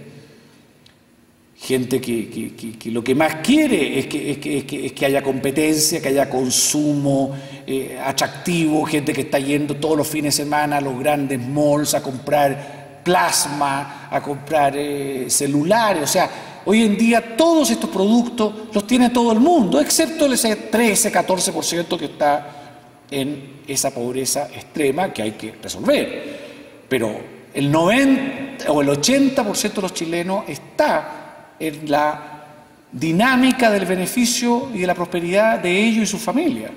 gente que, que, que, que lo que más quiere es que, es que, es que, es que haya competencia, que haya consumo eh, atractivo, gente que está yendo todos los fines de semana a los grandes malls a comprar plasma, a comprar eh, celulares. O sea, hoy en día todos estos productos los tiene todo el mundo, excepto ese trece, catorce por ciento que está en esa pobreza extrema que hay que resolver. Pero el noventa o el ochenta por ciento de los chilenos está en la dinámica del beneficio y de la prosperidad de ellos y su familia.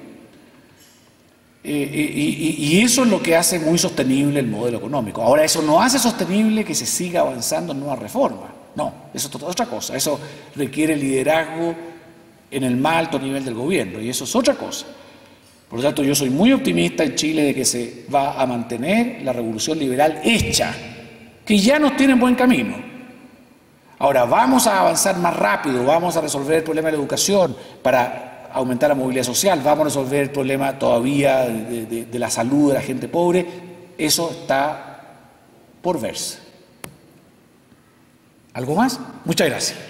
Eh, y, y, y eso es lo que hace muy sostenible el modelo económico. Ahora, eso no hace sostenible que se siga avanzando en nuevas reformas. No, eso es otra cosa. Eso requiere liderazgo en el más alto nivel del gobierno, y eso es otra cosa. Por lo tanto, yo soy muy optimista en Chile de que se va a mantener la revolución liberal hecha, que ya nos tiene en buen camino. Ahora, vamos a avanzar más rápido, vamos a resolver el problema de la educación para aumentar la movilidad social, vamos a resolver el problema todavía de, de, de la salud de la gente pobre. Eso está por verse. ¿Algo más? Muchas gracias.